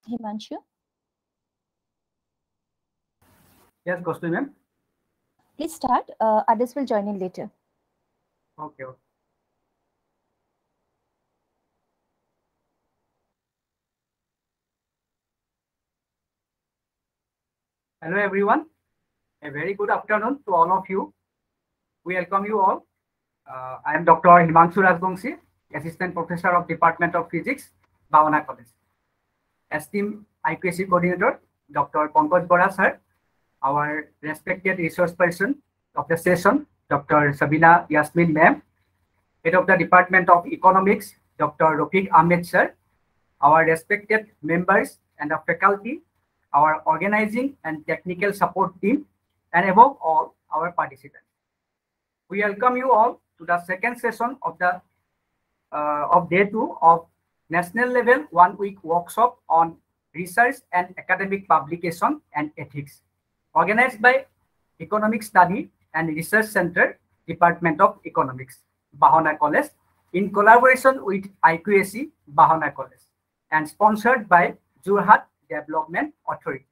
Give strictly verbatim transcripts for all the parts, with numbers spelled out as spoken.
Himanshu? Yes, Kosturi ma'am. Please start. Uh, others will join in later. Okay. okay. Hello, everyone. A very good afternoon to all of you. We welcome you all. Uh, I am Doctor Himanshu Rajbongsi, Assistant Professor of Department of Physics, Bahona College. Esteemed I Q A C Coordinator, Doctor Pankaj Bora sir, our respected resource person of the session, Doctor Sabina Yasmin ma'am, Head of the Department of Economics, Doctor Rafiq Ahmed sir, our respected members and the faculty, our organizing and technical support team, and above all, our participants. We welcome you all to the second session of the uh, of day two of national level one week workshop on research and academic publication and ethics, organized by Economic Study and Research Center, Department of Economics, Bahona College, in collaboration with I Q A C, Bahona College, and sponsored by Jorhat Development Authority.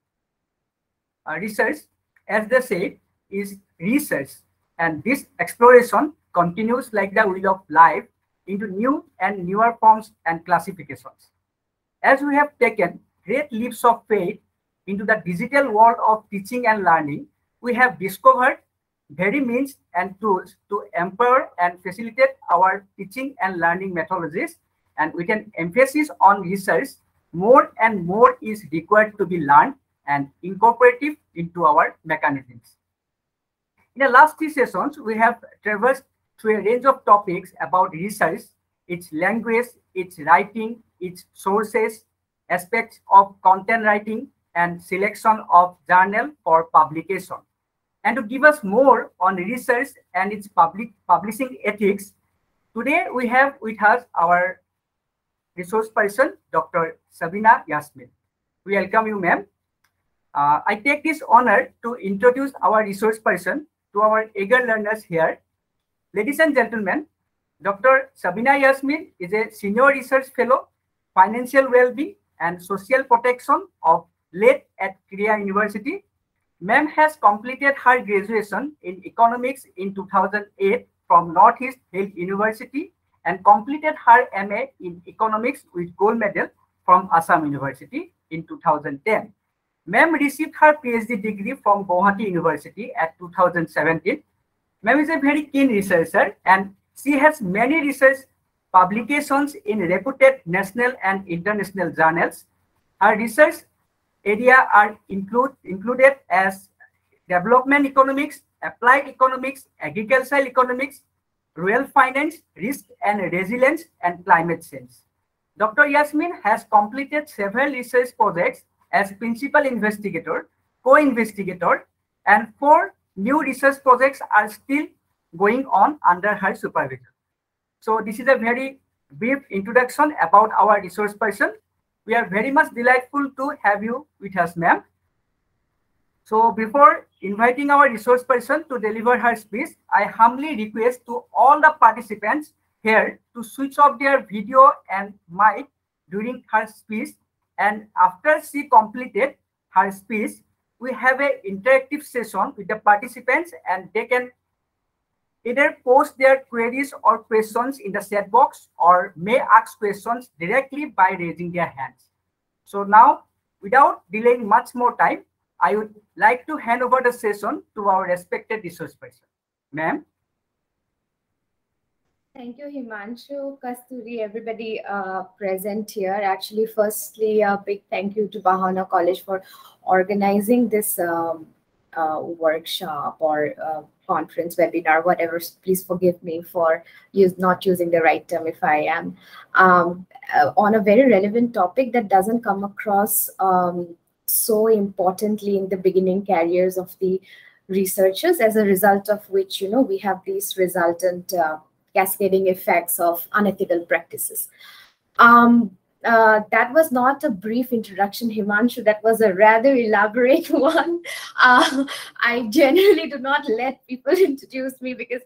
Uh, research, as they say, is research, and this exploration continues like the wheel of life into new and newer forms and classifications. As we have taken great leaps of faith into the digital world of teaching and learning, we have discovered very means and tools to empower and facilitate our teaching and learning methodologies, and with an emphasis on research, more and more is required to be learned and incorporated into our mechanisms. In the last three sessions, we have traversed through a range of topics about research, its language, its writing, its sources, aspects of content writing, and selection of journal for publication. And to give us more on research and its public publishing ethics, today we have with us our resource person, Doctor Sabina Yasmin. We welcome you, ma'am. Uh, I take this honor to introduce our resource person to our eager learners here. Ladies and gentlemen, Doctor Sabina Yasmin is a Senior Research Fellow, Financial Well-being and Social Protection of late at Krea University. Ma'am has completed her graduation in Economics in two thousand eight from Northeast Hill University and completed her M A in Economics with gold medal from Assam University in two thousand ten. Ma'am received her PhD degree from Bahona University at two thousand seventeen. Ma'am is a very keen researcher and she has many research publications in reputed national and international journals. Her research area are include, included as development economics, applied economics, agricultural economics, rural finance, risk and resilience, and climate change. Doctor Yasmin has completed several research projects as principal investigator, co-investigator, and four new research projects are still going on under her supervision. So this is a very brief introduction about our resource person. We are very much delightful to have you with us, ma'am. So before inviting our resource person to deliver her speech, I humbly request to all the participants here to switch off their video and mic during her speech. And after she completed her speech, we have an interactive session with the participants and they can either post their queries or questions in the chat box or may ask questions directly by raising their hands. So now, without delaying much more time, I would like to hand over the session to our respected resource person. Ma'am. Thank you, Himanshu, Kasturi, everybody uh, present here. Actually, firstly, a big thank you to Bahona College for organizing this um, uh, workshop or uh, conference, webinar, whatever. Please forgive me for use, not using the right term if I am. Um, uh, on a very relevant topic that doesn't come across um, so importantly in the beginning careers of the researchers, as a result of which, you know, we have these resultant uh, cascading effects of unethical practices. Um, uh, that was not a brief introduction, Himanshu. That was a rather elaborate one. Uh, I generally do not let people introduce me because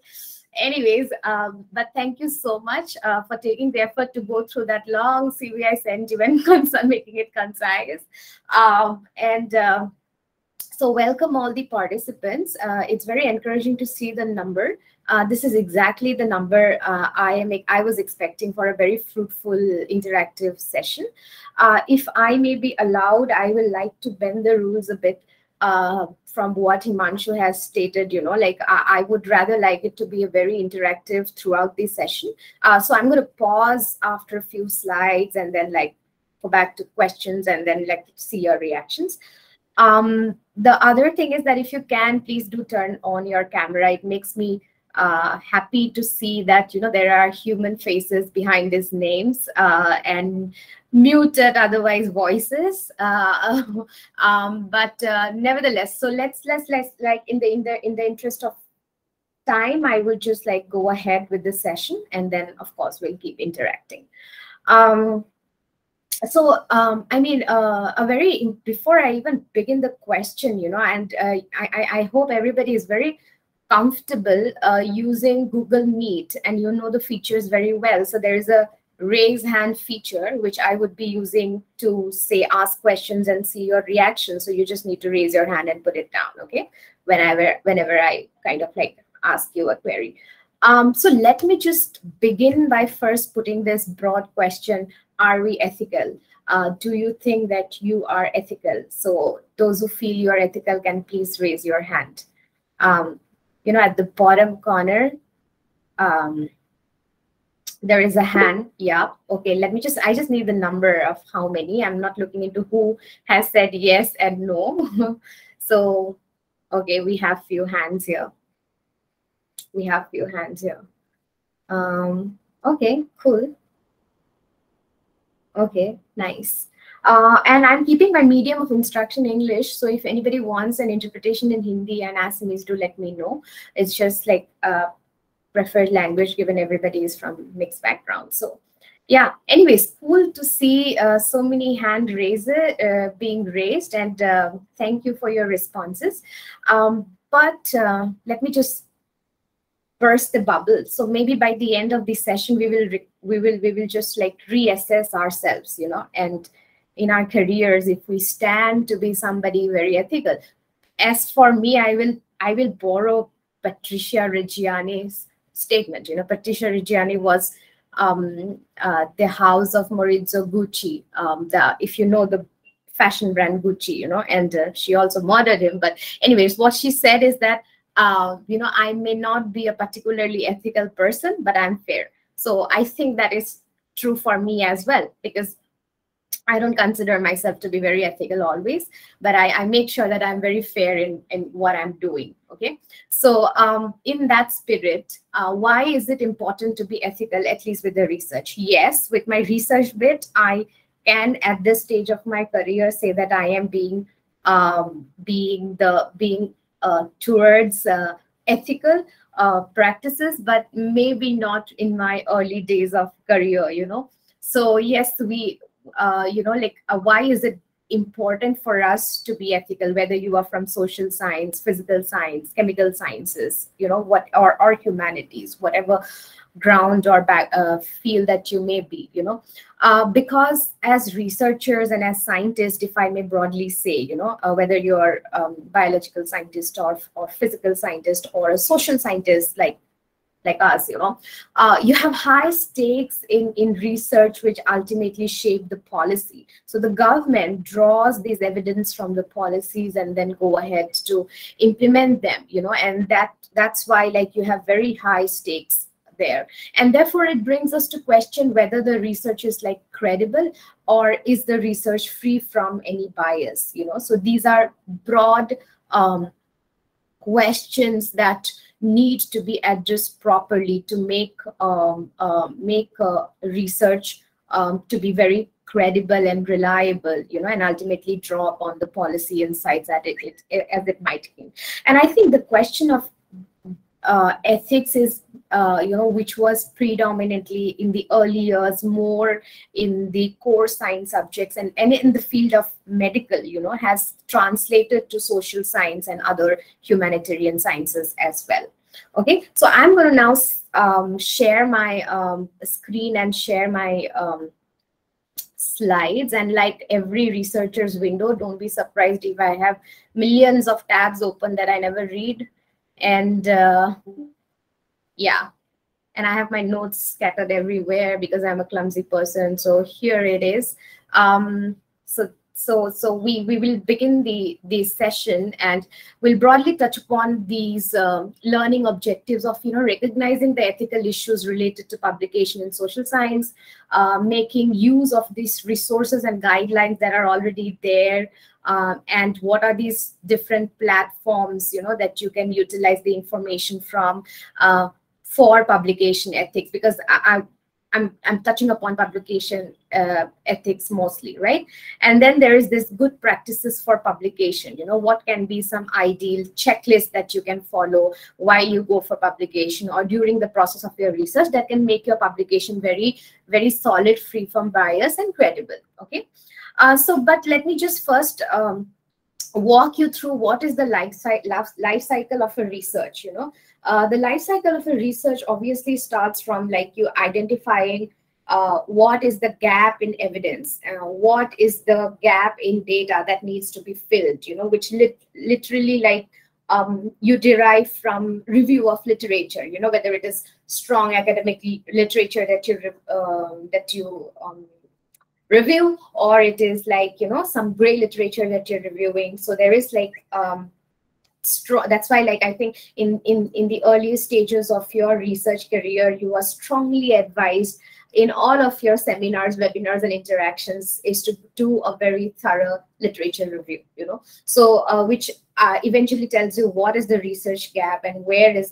anyways, um, but thank you so much uh, for taking the effort to go through that long C V I sent, even making it concise. Um, and uh, so welcome all the participants. Uh, it's very encouraging to see the number. Uh, this is exactly the number uh, I am. I was expecting for a very fruitful interactive session. Uh, if I may be allowed, I will like to bend the rules a bit uh, from what Himanshu has stated. You know, like I, I would rather like it to be a very interactive throughout the session. Uh, so I'm going to pause after a few slides and then like go back to questions and then like see your reactions. Um, the other thing is that if you can, please do turn on your camera. It makes me uh, happy to see that, you know, there are human faces behind these names uh, and muted otherwise voices. Uh, um, but uh, nevertheless, so let's, let's, let's like in the, in the, in the interest of time, I will just like go ahead with the session and then of course we'll keep interacting. Um, So, um, I mean, uh, a very, before I even begin the question, you know, and uh, I, I hope everybody is very comfortable uh, using Google Meet and you know the features very well. So there is a raise hand feature, which I would be using to say, ask questions and see your reaction. So you just need to raise your hand and put it down, okay? Whenever, whenever I kind of like ask you a query. Um, so let me just begin by first putting this broad question. Are we ethical? Uh, do you think that you are ethical? So those who feel you are ethical can please raise your hand. Um, you know, at the bottom corner, um, there is a hand. Yeah. Okay. Let me just, I just need the number of how many. I'm not looking into who has said yes and no. So, okay, we have few hands here. We have few hands here. Um, okay, cool. Okay, nice. Uh, and I'm keeping my medium of instruction English. So if anybody wants an interpretation in Hindi and Assamese, do let me know. It's just like a preferred language given everybody is from mixed backgrounds. So yeah, anyways, cool to see uh, so many hand raises uh, being raised. And uh, thank you for your responses. Um, but uh, let me just burst the bubble. So maybe by the end of the session, we will we will we will just like reassess ourselves, you know, and in our careers, if we stand to be somebody very ethical. As for me, I will I will borrow Patricia Reggiani's statement. You know, Patricia Reggiani was um, uh, the house of Maurizio Gucci. Um, the if you know the fashion brand Gucci, you know, and uh, she also murdered him. But anyways, what she said is that. Uh, you know, I may not be a particularly ethical person, but I'm fair. So I think that is true for me as well, because I don't consider myself to be very ethical always, but I, I make sure that I'm very fair in, in what I'm doing, okay? So um, in that spirit, uh, why is it important to be ethical, at least with the research? Yes, with my research bit, I can at this stage of my career say that I am being, um, being the, being Uh, towards uh, ethical uh, practices, but maybe not in my early days of career, you know. So yes, we, uh, you know, like uh, why is it important for us to be ethical, whether you are from social science, physical science, chemical sciences, you know, what, or, or humanities, whatever ground or back, uh, field that you may be, you know, uh, because as researchers and as scientists, if I may broadly say, you know, uh, whether you're um, biological scientist or, or physical scientist or a social scientist like like us, you know, uh, you have high stakes in, in research which ultimately shape the policy. So the government draws these evidence from the policies and then go ahead to implement them, you know, and that that's why like you have very high stakes there. And therefore it brings us to question whether the research is like credible or is the research free from any bias, you know. So these are broad um, questions that need to be addressed properly to make um, uh, make uh, research um, to be very credible and reliable, you know, and ultimately draw upon the policy insights that it, it as it might be. And I think the question of uh, ethics is, uh, you know, which was predominantly in the early years, more in the core science subjects and, and in the field of medical, you know, has translated to social science and other humanitarian sciences as well. Okay, so I'm going to now um, share my um, screen and share my um, slides. And like every researcher's window, don't be surprised if I have millions of tabs open that I never read. And uh, yeah, and I have my notes scattered everywhere because I'm a clumsy person. So here it is. Um, so so so we we will begin the the session, and we'll broadly touch upon these uh, learning objectives of you know recognizing the ethical issues related to publication in social science, uh, making use of these resources and guidelines that are already there. Uh, and what are these different platforms you know that you can utilize the information from uh, for publication ethics, because I, I I'm I'm touching upon publication uh, ethics mostly, right? And then there is this good practices for publication. You know, what can be some ideal checklist that you can follow while you go for publication or during the process of your research that can make your publication very, very solid, free from bias and credible. Okay, uh, so but let me just first um, walk you through what is the life, life, life cycle of a research. You know, uh, the life cycle of a research obviously starts from like you identifying uh, what is the gap in evidence, uh, what is the gap in data that needs to be filled, you know, which lit literally like um, you derive from review of literature, you know, whether it is strong academic literature that you, um, that you um, review, or it is like you know some gray literature that you're reviewing. So there is like um strong, that's why like I think in in in the earliest stages of your research career, you are strongly advised in all of your seminars, webinars, and interactions is to do a very thorough literature review, you know, so uh, which uh, eventually tells you what is the research gap and where is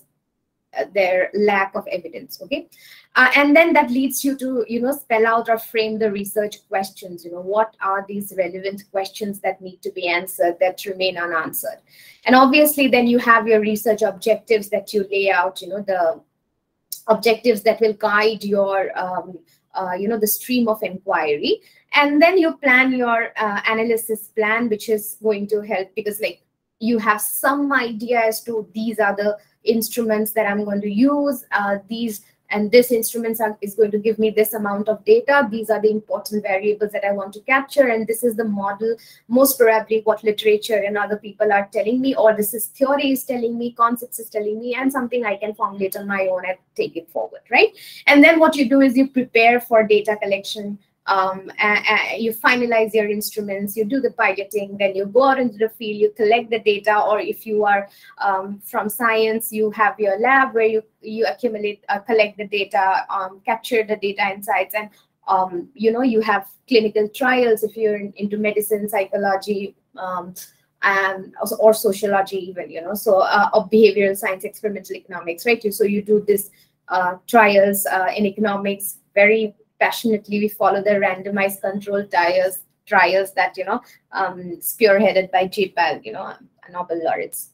their lack of evidence. Okay, uh, and then that leads you to you know spell out or frame the research questions. You know, what are these relevant questions that need to be answered, that remain unanswered? And obviously then you have your research objectives that you lay out, you know, the objectives that will guide your um, uh, you know the stream of inquiry. And then you plan your uh, analysis plan, which is going to help, because like you have some idea as to these are the instruments that I'm going to use, uh, these and this instruments are, is going to give me this amount of data. These are the important variables that I want to capture, and this is the model, most probably what literature and other people are telling me, or this is theory is telling me, concepts is telling me, and something I can formulate on my own and take it forward, right? And then what you do is you prepare for data collection. Um, uh, uh, you finalize your instruments, you do the piloting, then you go out into the field, you collect the data, or if you are um, from science, you have your lab where you, you accumulate, uh, collect the data, um, capture the data insights, and um, you know, you have clinical trials if you're in, into medicine, psychology, um, and also, or sociology even, you know, so uh, or behavioral science, experimental economics, right? So you do this uh, trials uh, in economics very passionately. We follow the randomized controlled trials, trials that, you know, um, spearheaded by J PAL, you know, Nobel laureates.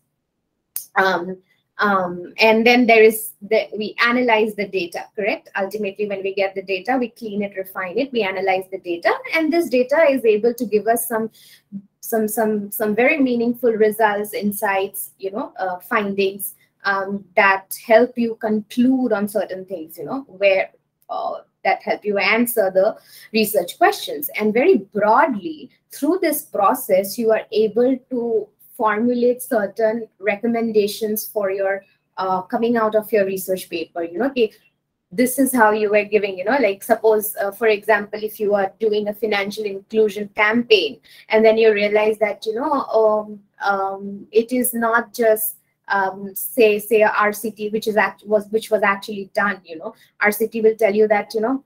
Um, um, and then there is the, we analyze the data, correct? Ultimately, when we get the data, we clean it, refine it, we analyze the data, and this data is able to give us some, some, some, some very meaningful results, insights, you know, uh, findings um, that help you conclude on certain things, you know, where uh, that help you answer the research questions. And very broadly, through this process, you are able to formulate certain recommendations for your uh, coming out of your research paper. You know, okay, this is how you were giving, you know, like suppose, uh, for example, if you are doing a financial inclusion campaign, and then you realize that, you know, um, um, it is not just Um, say say a R C T, which is act was which was actually done, you know, R C T will tell you that, you know,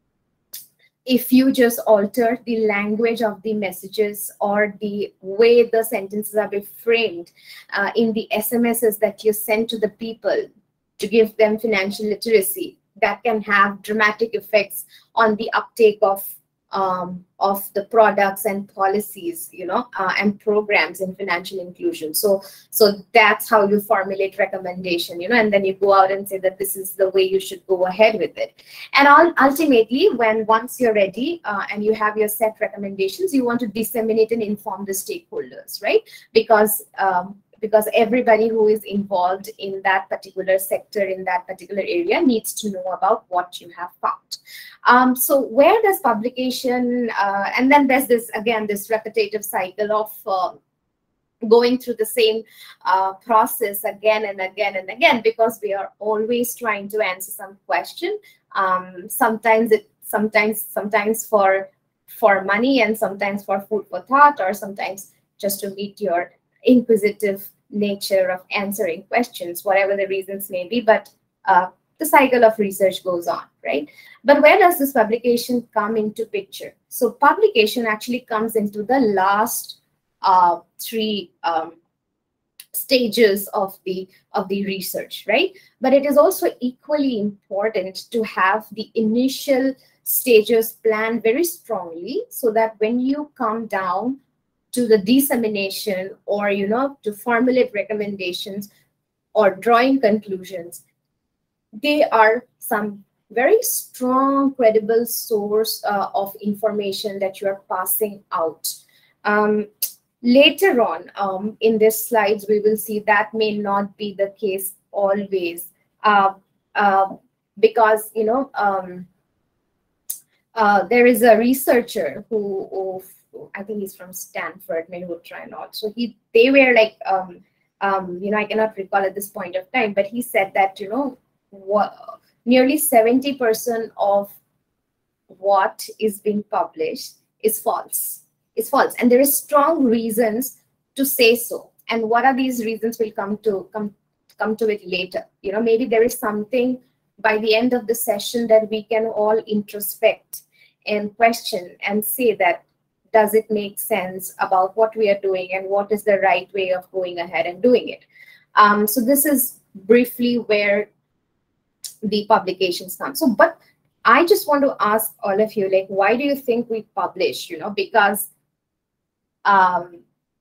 if you just alter the language of the messages or the way the sentences are being framed uh, in the S M Ses that you send to the people to give them financial literacy, that can have dramatic effects on the uptake of Um, of the products and policies, you know, uh, and programs in financial inclusion. So, so that's how you formulate recommendation, you know, and then you go out and say that this is the way you should go ahead with it. And all, ultimately, when once you're ready uh, and you have your set recommendations, you want to disseminate and inform the stakeholders, right? Because um, because everybody who is involved in that particular sector, in that particular area, needs to know about what you have found. Um, so where does publication, uh, and then there's this, again, this repetitive cycle of uh, going through the same uh, process again and again and again, because we are always trying to answer some question. Um, sometimes it, sometimes, sometimes for for money, and sometimes for food for thought, or sometimes just to meet your inquisitive nature of answering questions, whatever the reasons may be. But uh, the cycle of research goes on, right? But where does this publication come into picture? So publication actually comes into the last uh, three um, stages of the of the research, right? But it is also equally important to have the initial stages planned very strongly, so that when you come down to the dissemination, or you know, to formulate recommendations or drawing conclusions, they are some very strong, credible source uh, of information that you are passing out. Um, later on um, in these slides, we will see that may not be the case always, uh, uh, because you know um, uh, there is a researcher who, who I think he's from Stanford, maybe we'll try not. So he, they were like, um, um, you know, I cannot recall at this point of time, but he said that, you know, what, nearly seventy percent of what is being published is false. Is false, and there is strong reasons to say so. And what are these reasons? We'll come to come come to it later. You know, maybe there is something by the end of the session that we can all introspect and question and say that, does it make sense about what we are doing, and what is the right way of going ahead and doing it? Um, so this is briefly where the publications come. So, but I just want to ask all of you, like, why do you think we publish? You know, because um,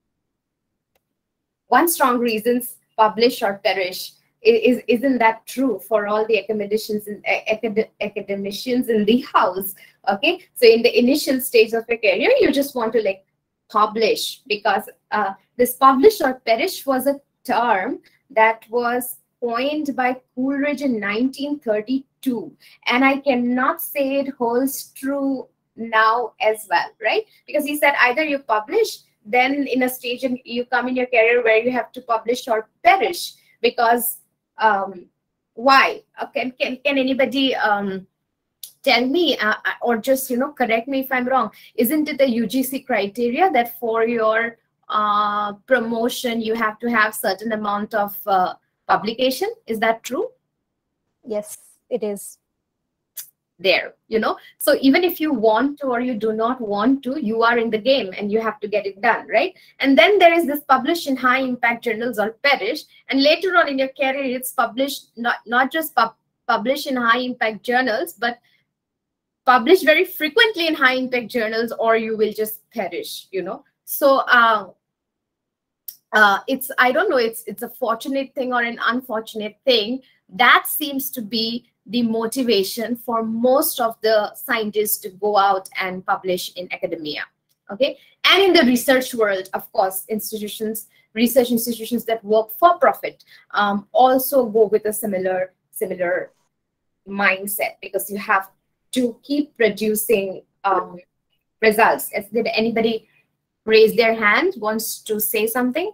one strong reasons, publish or perish. Is, isn't that true for all the academicians in, acad, academicians in the house? Okay, so in the initial stage of your career, you just want to like publish, because uh, this publish or perish was a term that was coined by Coleridge in nineteen thirty-two. And I cannot say it holds true now as well, right? Because he said either you publish, then in a stage in, you come in your career where you have to publish or perish. Because um, why? Uh, can, can, can anybody um, tell me, uh, or just, you know, correct me if I'm wrong, isn't it a U G C criteria that for your uh, promotion, you have to have certain amount of uh, publication? Is that true? Yes, it is. There, you know, so even if you want to or you do not want to, you are in the game and you have to get it done, right? And then there is this publish in high impact journals or perish, and later on in your career, it's published, not not just pub publish in high impact journals, but publish very frequently in high impact journals, or you will just perish, you know. So uh, uh, it's, I don't know, it's it's a fortunate thing or an unfortunate thing. That seems to be the motivation for most of the scientists to go out and publish in academia, okay? And in the research world, of course, institutions, research institutions that work for profit um, also go with a similar, similar mindset, because you have to keep producing um, results. Did anybody raise their hand, wants to say something?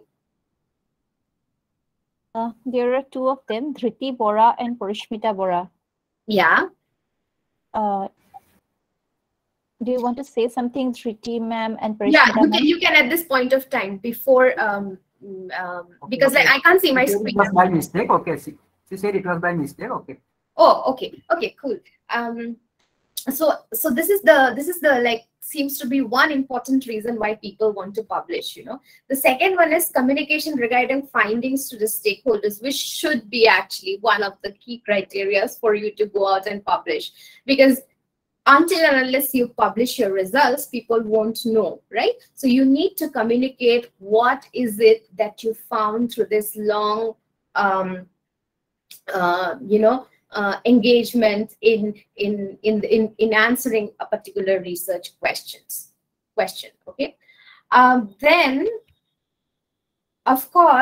Uh, there are two of them, Dhriti Bora and Parishmita Bora. Yeah. Uh, do you want to say something, Dhriti ma'am and Parishmita Yeah, you ma'am? can, you can at this point of time, before, um, um, Okay, because okay. I, I can't see my It screen. was by mistake. Okay, she, she said it was by mistake. Okay. Oh, okay, okay, cool. Um, so, so this is the, this is the, like, seems to be one important reason why people want to publish, you know. The second one is communication regarding findings to the stakeholders, which should be actually one of the key criteria for you to go out and publish. Because until and unless you publish your results, people won't know, right? So you need to communicate what is it that you found through this long, um, uh, you know, Uh, engagement in in in in in answering a particular research questions question. Okay, um, then of course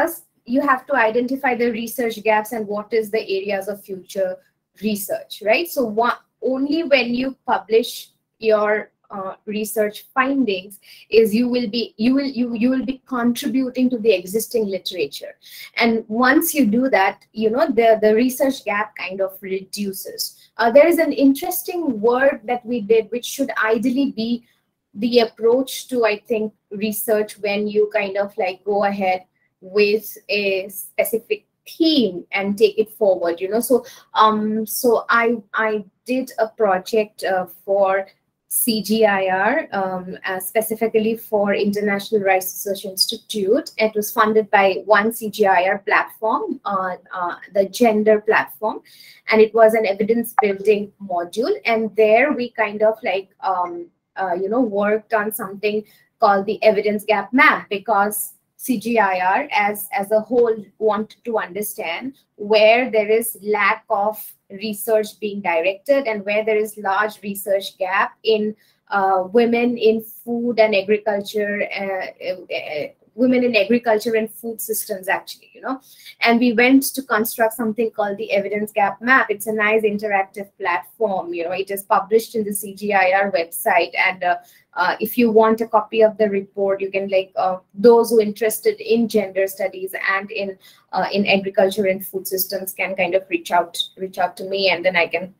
you have to identify the research gaps and what is the areas of future research, right? So one, only when you publish your uh, research findings is you will be you will you you will be contributing to the existing literature, and once you do that, you know, the the research gap kind of reduces. Uh, there is an interesting word that we did, which should ideally be the approach to, I think, research when you kind of like go ahead with a specific theme and take it forward, you know. So um so i i did a project uh, for C G I R, um, uh, specifically for International Rice Research Institute. It was funded by one C G I R platform, uh, uh, the gender platform, and it was an evidence building module. And there we kind of like um, uh, you know worked on something called the evidence gap map, because C G I R as as a whole wanted to understand where there is lack of research being directed and where there is large research gap in uh, women in food and agriculture, uh, uh, women in agriculture and food systems, actually, you know. And we went to construct something called the evidence gap map. It's a nice interactive platform, you know. It is published in the C G I R website, and uh, uh, if you want a copy of the report, you can, like, uh, those who are interested in gender studies and in uh, in agriculture and food systems can kind of reach out reach out to me, and then I can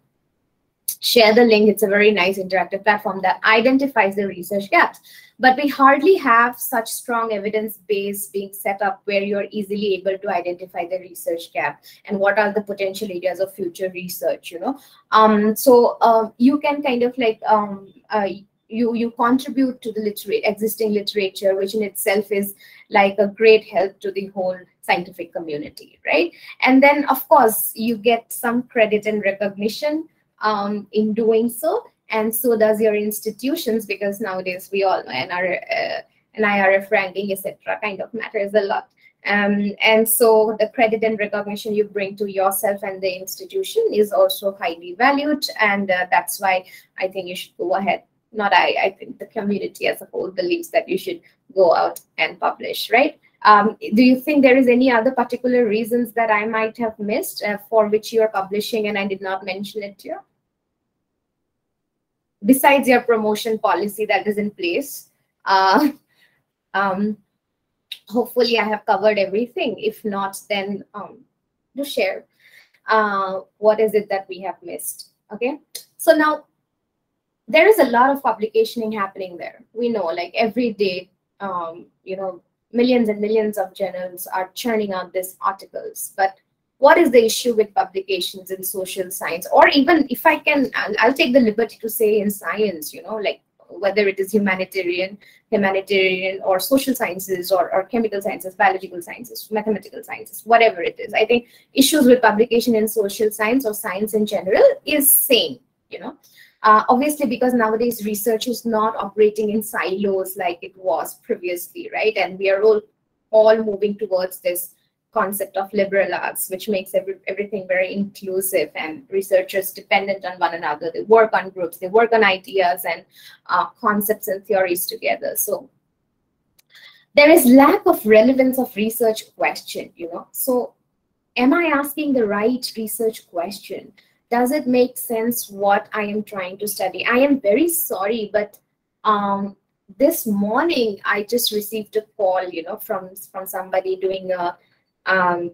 share the link. It's a very nice interactive platform that identifies the research gaps. But we hardly have such strong evidence base being set up where you're easily able to identify the research gap and what are the potential areas of future research, you know. Um, so uh, you can kind of like, um, uh, you, you contribute to the literate, existing literature, which in itself is like a great help to the whole scientific community, right? And then, of course, you get some credit and recognition um, in doing so. And so does your institutions, because nowadays we all know N R, uh, N I R F ranking, et cetera, kind of matters a lot. Um, and so the credit and recognition you bring to yourself and the institution is also highly valued. And uh, that's why I think you should go ahead. Not I, I think the community as a whole believes that you should go out and publish, right? Um, do you think there is any other particular reasons that I might have missed uh, for which you are publishing and I did not mention it here? Besides your promotion policy that is in place, uh, um, hopefully I have covered everything. If not, then um, do share uh, what is it that we have missed. Okay, so now there is a lot of publicationing happening there. We know, like, every day, um, you know, millions and millions of journals are churning out these articles. But what is the issue with publications in social science? Or even if I can, I'll, I'll take the liberty to say in science, you know, like whether it is humanitarian, humanitarian or social sciences or, or chemical sciences, biological sciences, mathematical sciences, whatever it is. I think issues with publication in social science or science in general is same, you know. Uh, obviously, because nowadays research is not operating in silos like it was previously, right? And we are all, all moving towards this concept of liberal arts, which makes every, everything very inclusive and researchers dependent on one another. They work on groups, they work on ideas and uh, concepts and theories together. So there is lack of relevance of research question, you know. So am I asking the right research question? Does it make sense what I am trying to study? I am very sorry, but um, this morning I just received a call, you know, from, from somebody doing a um,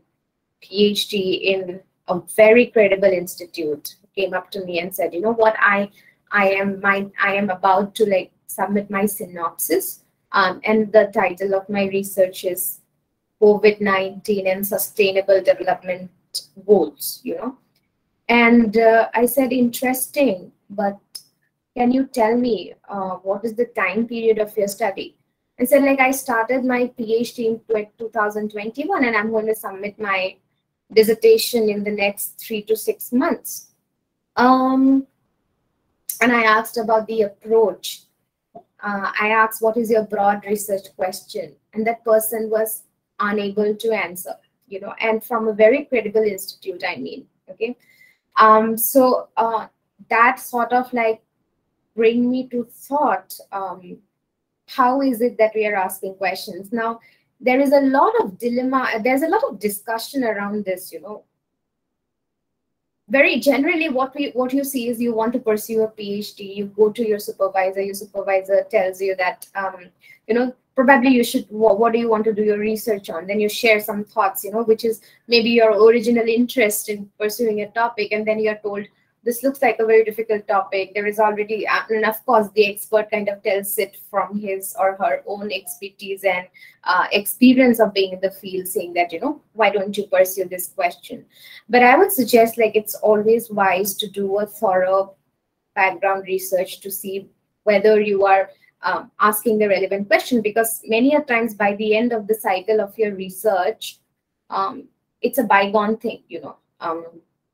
PhD in a very credible institute. Came up to me and said, you know what, I I am my I am about to like submit my synopsis, um, and the title of my research is COVID nineteen and Sustainable Development Goals, you know. And uh, I said, interesting, but can you tell me uh, what is the time period of your study? I said, like, I started my PhD in two thousand twenty-one and I'm going to submit my dissertation in the next three to six months. Um, and I asked about the approach. Uh, I asked, what is your broad research question? And that person was unable to answer, you know, and from a very credible institute, I mean, okay. Um, so uh, that sort of like bring me to thought, um, how is it that we are asking questions? Now, there is a lot of dilemma, there's a lot of discussion around this, you know. Very generally, what we what you see is you want to pursue a PhD, you go to your supervisor, your supervisor tells you that, um, you know, probably you should, what, what do you want to do your research on? Then you share some thoughts, you know, which is maybe your original interest in pursuing a topic, and then you're told, this looks like a very difficult topic. There is already, and of course, the expert kind of tells it from his or her own expertise and uh, experience of being in the field, saying that, you know, why don't you pursue this question? But I would suggest, like, it's always wise to do a thorough background research to see whether you are um, asking the relevant question, because many a times by the end of the cycle of your research, um, it's a bygone thing, you know. Um,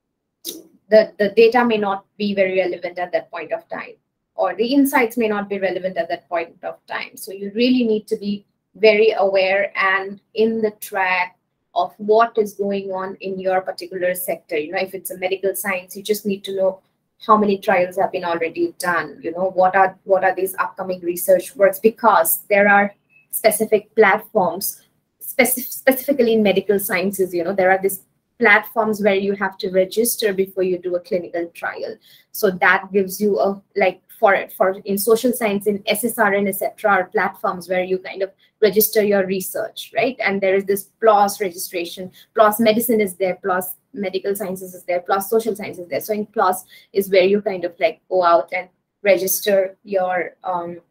The, the data may not be very relevant at that point of time, or the insights may not be relevant at that point of time. So you really need to be very aware and in the track of what is going on in your particular sector. You know, if it's a medical science, you just need to know how many trials have been already done. You know, what are what are these upcoming research works, because there are specific platforms, specific, specifically in medical sciences. You know, there are these platforms where you have to register before you do a clinical trial. So that gives you a, like, for for in social science, in S S R N, et cetera, are platforms where you kind of register your research, right? And there is this P L O S registration. P L O S medicine is there, P L O S medical sciences is there, P L O S social science is there. So in P L O S is where you kind of like go out and register your um,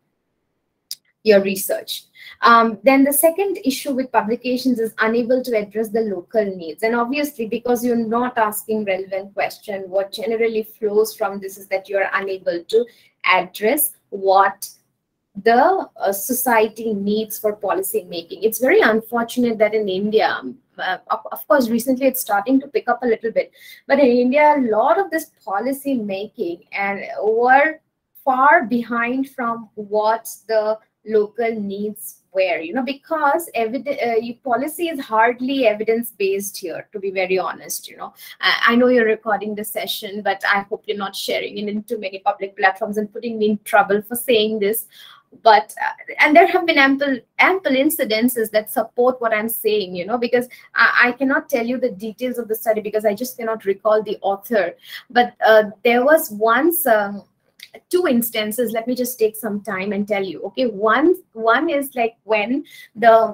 your research. Um, then the second issue with publications is unable to address the local needs. And obviously, because you're not asking relevant question, what generally flows from this is that you're unable to address what the uh, society needs for policy making. It's very unfortunate that in India, uh, of, of course, recently it's starting to pick up a little bit, but in India, a lot of this policy making and were far behind from what the local needs were, you know, because evidence uh, policy is hardly evidence-based here, to be very honest. You know, I, I know you're recording the session, but I hope you're not sharing it into many public platforms and putting me in trouble for saying this. But uh, and there have been ample ample incidences that support what I'm saying, you know, because I, I cannot tell you the details of the study because I just cannot recall the author. But uh, there was once um, two instances. Let me just take some time and tell you. Okay, one one is like when the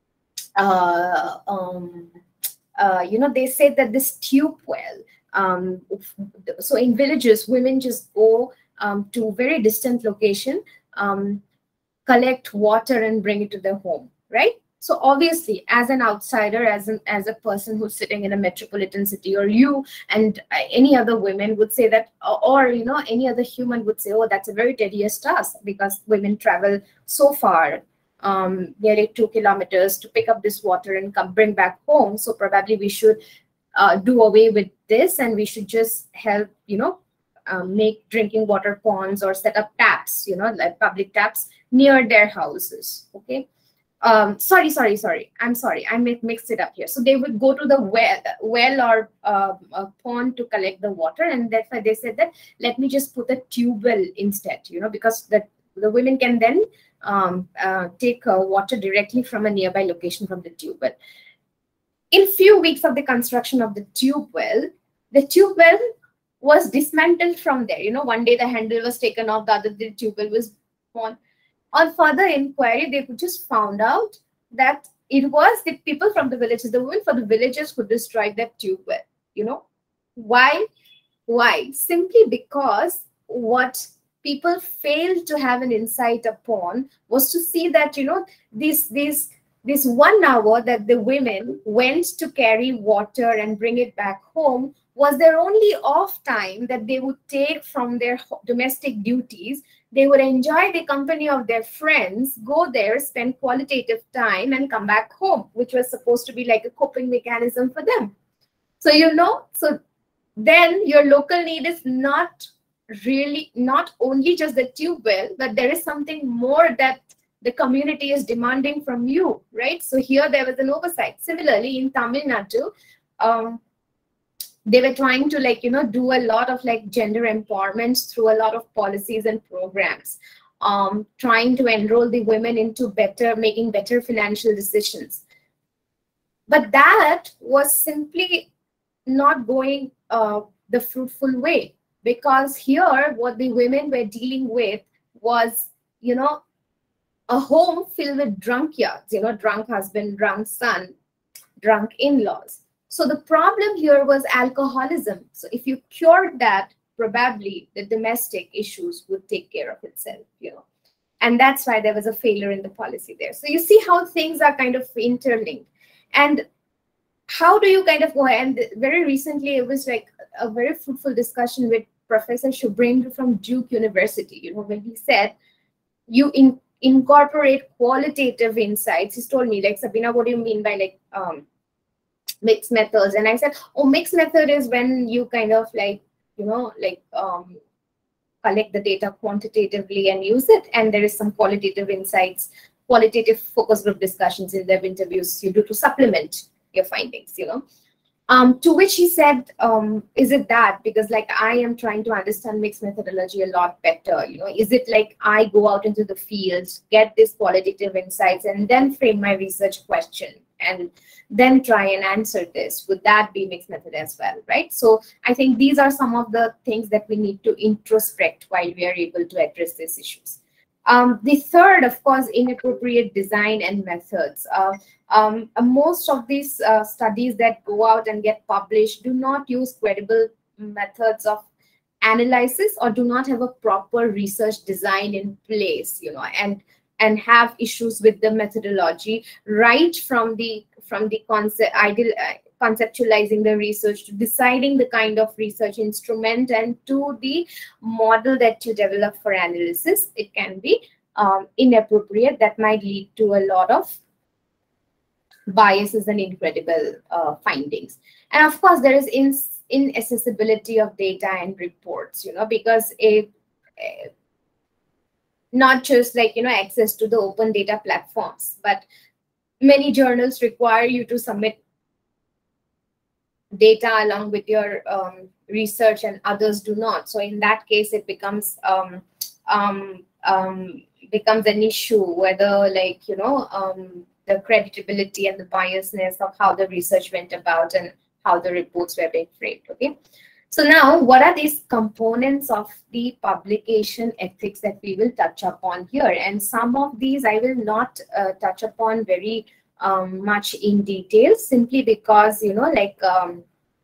uh, um, uh, you know, they said that this tube well. Um, so in villages, women just go um, to very distant location, um, collect water and bring it to their home, right? So obviously, as an outsider, as an as a person who's sitting in a metropolitan city, or you and any other women would say that, or you know, any other human would say, oh, that's a very tedious task because women travel so far, um, nearly two kilometers to pick up this water and come bring back home. So probably we should uh, do away with this, and we should just help, you know, um, make drinking water ponds or set up taps, you know, like public taps near their houses. Okay. Um, sorry, sorry, sorry. I'm sorry. I mixed it up here. So they would go to the well, well or uh, a pond to collect the water, and that's why they said that let me just put a tube well instead. You know, because the the women can then um, uh, take uh, water directly from a nearby location from the tube well. In few weeks of the construction of the tube well, the tube well was dismantled from there. You know, one day the handle was taken off, the other day the tube well was on. On further inquiry, they just found out that it was the people from the villages, the women from the villages who destroyed that tube well. You know, why? Why? Simply because what people failed to have an insight upon was to see that, you know, this this this one hour that the women went to carry water and bring it back home was their only off time that they would take from their domestic duties. They would enjoy the company of their friends, go there, spend qualitative time, and come back home, which was supposed to be like a coping mechanism for them. So, you know, so then your local need is not really, not only just the tube well, but there is something more that the community is demanding from you, right? So here there was an oversight. Similarly, in Tamil Nadu, um, they were trying to, like, you know, do a lot of like gender empowerment through a lot of policies and programs. um, trying to enroll the women into better, making better financial decisions. But that was simply not going uh, the fruitful way, because here what the women were dealing with was, you know, a home filled with drunkards, you know, drunk husband, drunk son, drunk in-laws. So the problem here was alcoholism. So if you cured that, probably the domestic issues would take care of itself, you know. And that's why there was a failure in the policy there. So you see how things are kind of interlinked. And how do you kind of go? And very recently, it was like a very fruitful discussion with Professor Shubhendra from Duke University, you know, when he said, you in, incorporate qualitative insights. He's told me, like, Sabina, what do you mean by like um, mixed methods? And I said, oh, mixed method is when you kind of like, you know, like um, collect the data quantitatively and use it. And there is some qualitative insights, qualitative focus group discussions in web interviews you do to supplement your findings, you know. Um, to which he said, um, is it that? Because like I am trying to understand mixed methodology a lot better, you know, is it like I go out into the fields, get these qualitative insights and then frame my research question and then try and answer this? Would that be mixed method as well, right? So I think these are some of the things that we need to introspect while we are able to address these issues. Um, the third, of course, inappropriate design and methods. Uh, um, uh, most of these uh, studies that go out and get published do not use credible methods of analysis or do not have a proper research design in place, you know, and and have issues with the methodology right from the from the concept ideal uh, conceptualizing the research to deciding the kind of research instrument and to the model that you develop for analysis. It can be um, inappropriate. That might lead to a lot of biases and incredible uh, findings. And of course, there is in inaccessibility of data and reports, you know, because a, a not just like, you know, access to the open data platforms, but many journals require you to submit data along with your um, research and others do not. So in that case, it becomes um, um, um, becomes an issue whether like, you know, um, the credibility and the biasness of how the research went about and how the reports were being framed, okay? So now, what are these components of the publication ethics that we will touch upon here? And some of these I will not uh, touch upon very um, much in detail, simply because, you know, like um,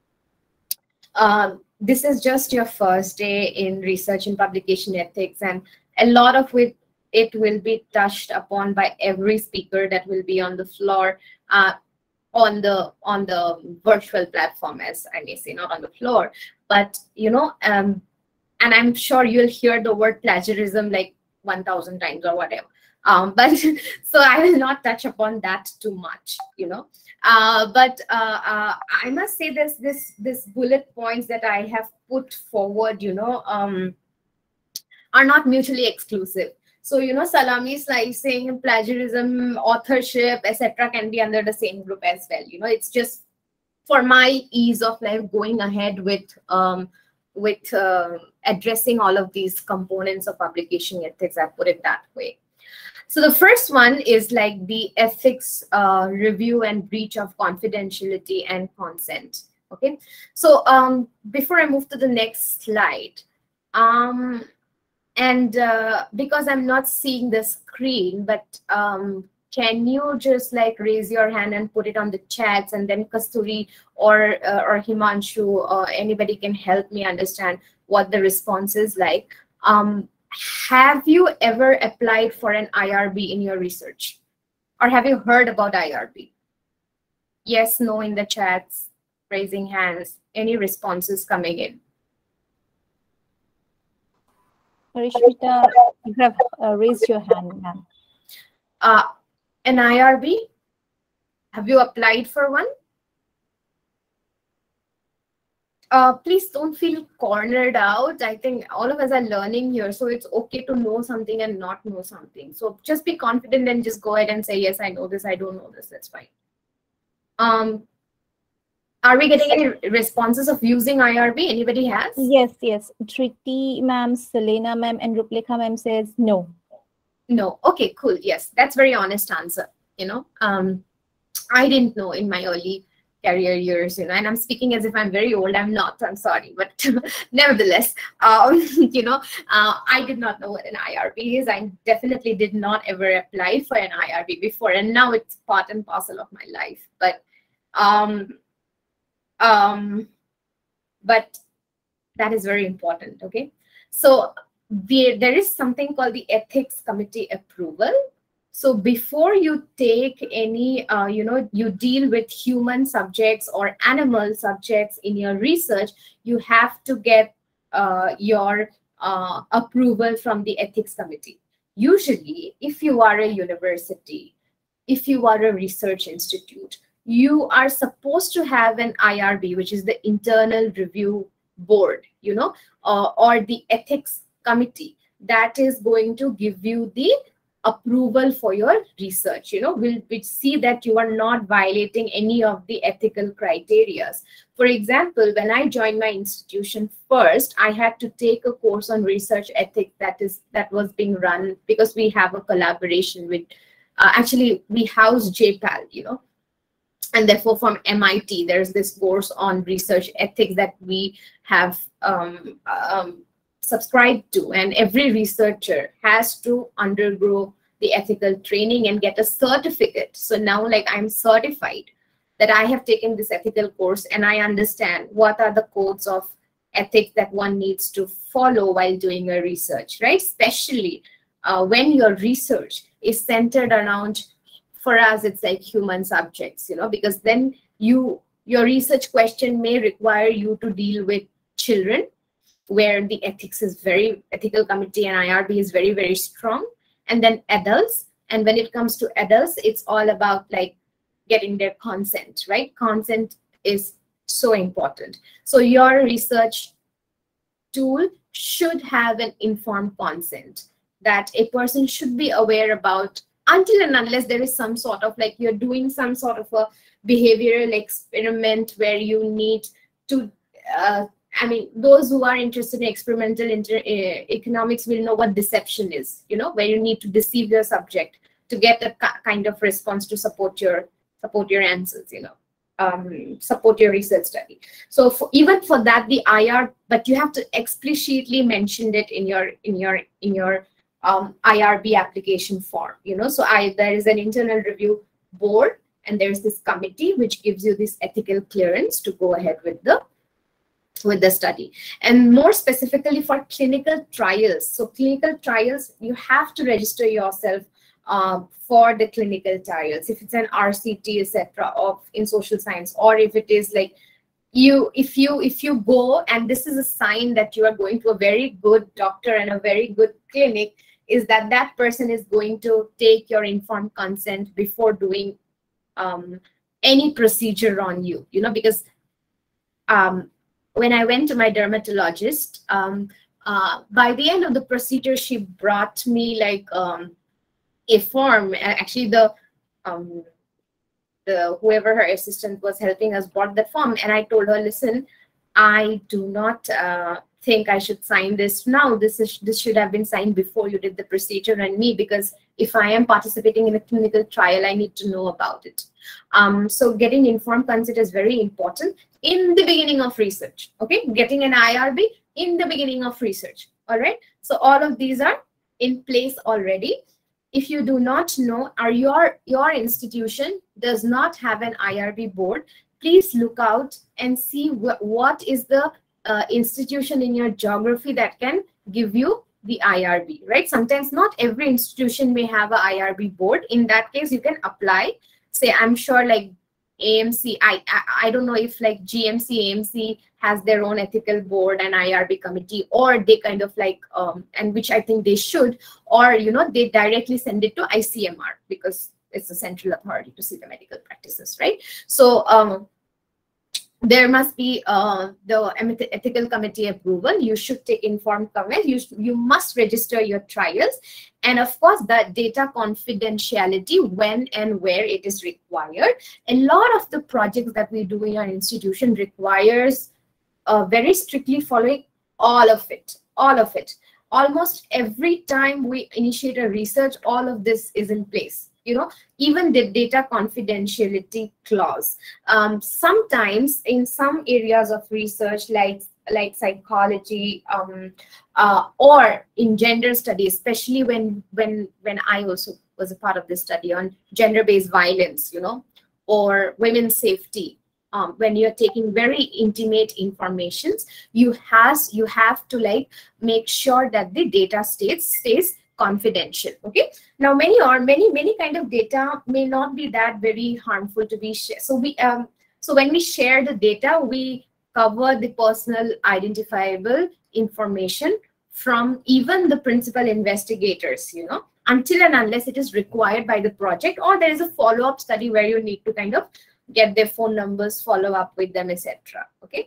uh, this is just your first day in research and publication ethics, and a lot of it, it will be touched upon by every speaker that will be on the floor. Uh, on the on the virtual platform, as I may say, not on the floor, but you know, um, and I'm sure you'll hear the word plagiarism like one thousand times or whatever. Um, but so I will not touch upon that too much, you know. Uh, but uh, uh, I must say this this this bullet points that I have put forward, you know, um, are not mutually exclusive. So, you know, salami slicing, plagiarism, authorship, et cetera can be under the same group as well. You know, it's just for my ease of life going ahead with um, with uh, addressing all of these components of publication ethics. I put it that way. So the first one is like the ethics uh, review and breach of confidentiality and consent. Okay. So um, before I move to the next slide. Um, And uh, because I'm not seeing the screen, but um, can you just like raise your hand and put it on the chats, and then Kasturi or uh, or Himanshu or anybody can help me understand what the response is like. Um, have you ever applied for an I R B in your research? Or have you heard about I R B? Yes, no in the chats, raising hands, any responses coming in? Rishmita, you have uh, raised your hand, ma'am. Uh, an I R B? Have you applied for one? Uh, please don't feel cornered out. I think all of us are learning here, so it's okay to know something and not know something. So just be confident and just go ahead and say, yes, I know this, I don't know this, that's fine. Um, Are we getting any responses of using I R B? Anybody has? Yes, yes. Triti ma'am, Selena ma'am, and Ruplekha ma'am says no. no. Okay, cool. Yes, that's very honest answer. You know, um, I didn't know in my early career years, you know, and I'm speaking as if I'm very old. I'm not, I'm sorry, but nevertheless, um, you know, uh, I did not know what an I R B is. I definitely did not ever apply for an I R B before, and now it's part and parcel of my life. But, um, um, but that is very important, okay? So we, there is something called the ethics committee approval. So before you take any, uh, you know, you deal with human subjects or animal subjects in your research, you have to get uh, your uh, approval from the ethics committee. Usually, if you are a university, if you are a research institute, you are supposed to have an I R B, which is the internal review board, you know, uh, or the ethics committee that is going to give you the approval for your research, you know, will which see that you are not violating any of the ethical criteria. For example, when I joined my institution first, I had to take a course on research ethics that is that was being run because we have a collaboration with, uh, actually we house J PAL, you know, and therefore from M I T, there's this course on research ethics that we have um, um, subscribe to, and every researcher has to undergo the ethical training and get a certificate. So now, like, I'm certified that I have taken this ethical course and I understand what are the codes of ethics that one needs to follow while doing a research, right? Especially uh, when your research is centered around, for us, it's like human subjects, you know, because then you your research question may require you to deal with children, where the ethics is very, ethical committee and I R B is very, very strong. And then adults. And when it comes to adults, it's all about like getting their consent, right? Consent is so important. So your research tool should have an informed consent that a person should be aware about, until and unless there is some sort of like you're doing some sort of a behavioral experiment where you need to uh, I mean, those who are interested in experimental inter uh, economics will know what deception is, you know, where you need to deceive your subject to get a kind of response to support your support your answers, you know, um, support your research study. So for, even for that, the I R, but you have to explicitly mention it in your in your in your um, I R B application form, you know. So I there is an internal review board, and there's this committee which gives you this ethical clearance to go ahead with the with the study. And more specifically for clinical trials, so clinical trials, you have to register yourself uh, for the clinical trials, if it's an R C T, etc., of in social science, or if it is like you if you if you go, and this is a sign that you are going to a very good doctor and a very good clinic, is that that person is going to take your informed consent before doing um, any procedure on you, you know, because um, when I went to my dermatologist, um, uh, by the end of the procedure, she brought me like um, a form. Actually, the um, the whoever her assistant was helping us brought that form, and I told her, "Listen, I do not uh, think I should sign this now. This is this should have been signed before you did the procedure on me, because if I am participating in a clinical trial, I need to know about it." Um, so getting informed consent is very important in the beginning of research, okay? Getting an I R B in the beginning of research, all right? So all of these are in place already. If you do not know, or your, your institution does not have an I R B board, please look out and see wh what is the uh, institution in your geography that can give you the I R B, right? Sometimes not every institution may have a I R B board. In that case, you can apply. Say, I'm sure like A M C, I, I, I don't know if like G M C, A M C has their own ethical board and I R B committee, or they kind of like, um, and which I think they should, or, you know, they directly send it to I C M R because it's a central authority to see the medical practices, right? So um, there must be uh, the ethical committee approval. You should take informed comment. You, you must register your trials. And of course, the data confidentiality when and where it is required. A lot of the projects that we do in our institution requires uh, very strictly following all of it, all of it. almost every time we initiate a research, all of this is in place. You know, even the data confidentiality clause. Um, sometimes in some areas of research, like like psychology, um, uh, or in gender studies, especially when when when I also was a part of this study on gender-based violence, you know, or women's safety. Um, when you're taking very intimate informations, you has you have to like make sure that the data stays stays confidential. Okay. Now, many or many many kind of data may not be that very harmful to be shared. So we um so when we share the data, we cover the personal identifiable information from even the principal investigators, you know, until and unless it is required by the project, or there is a follow-up study where you need to kind of get their phone numbers, follow up with them, et cetera. Okay.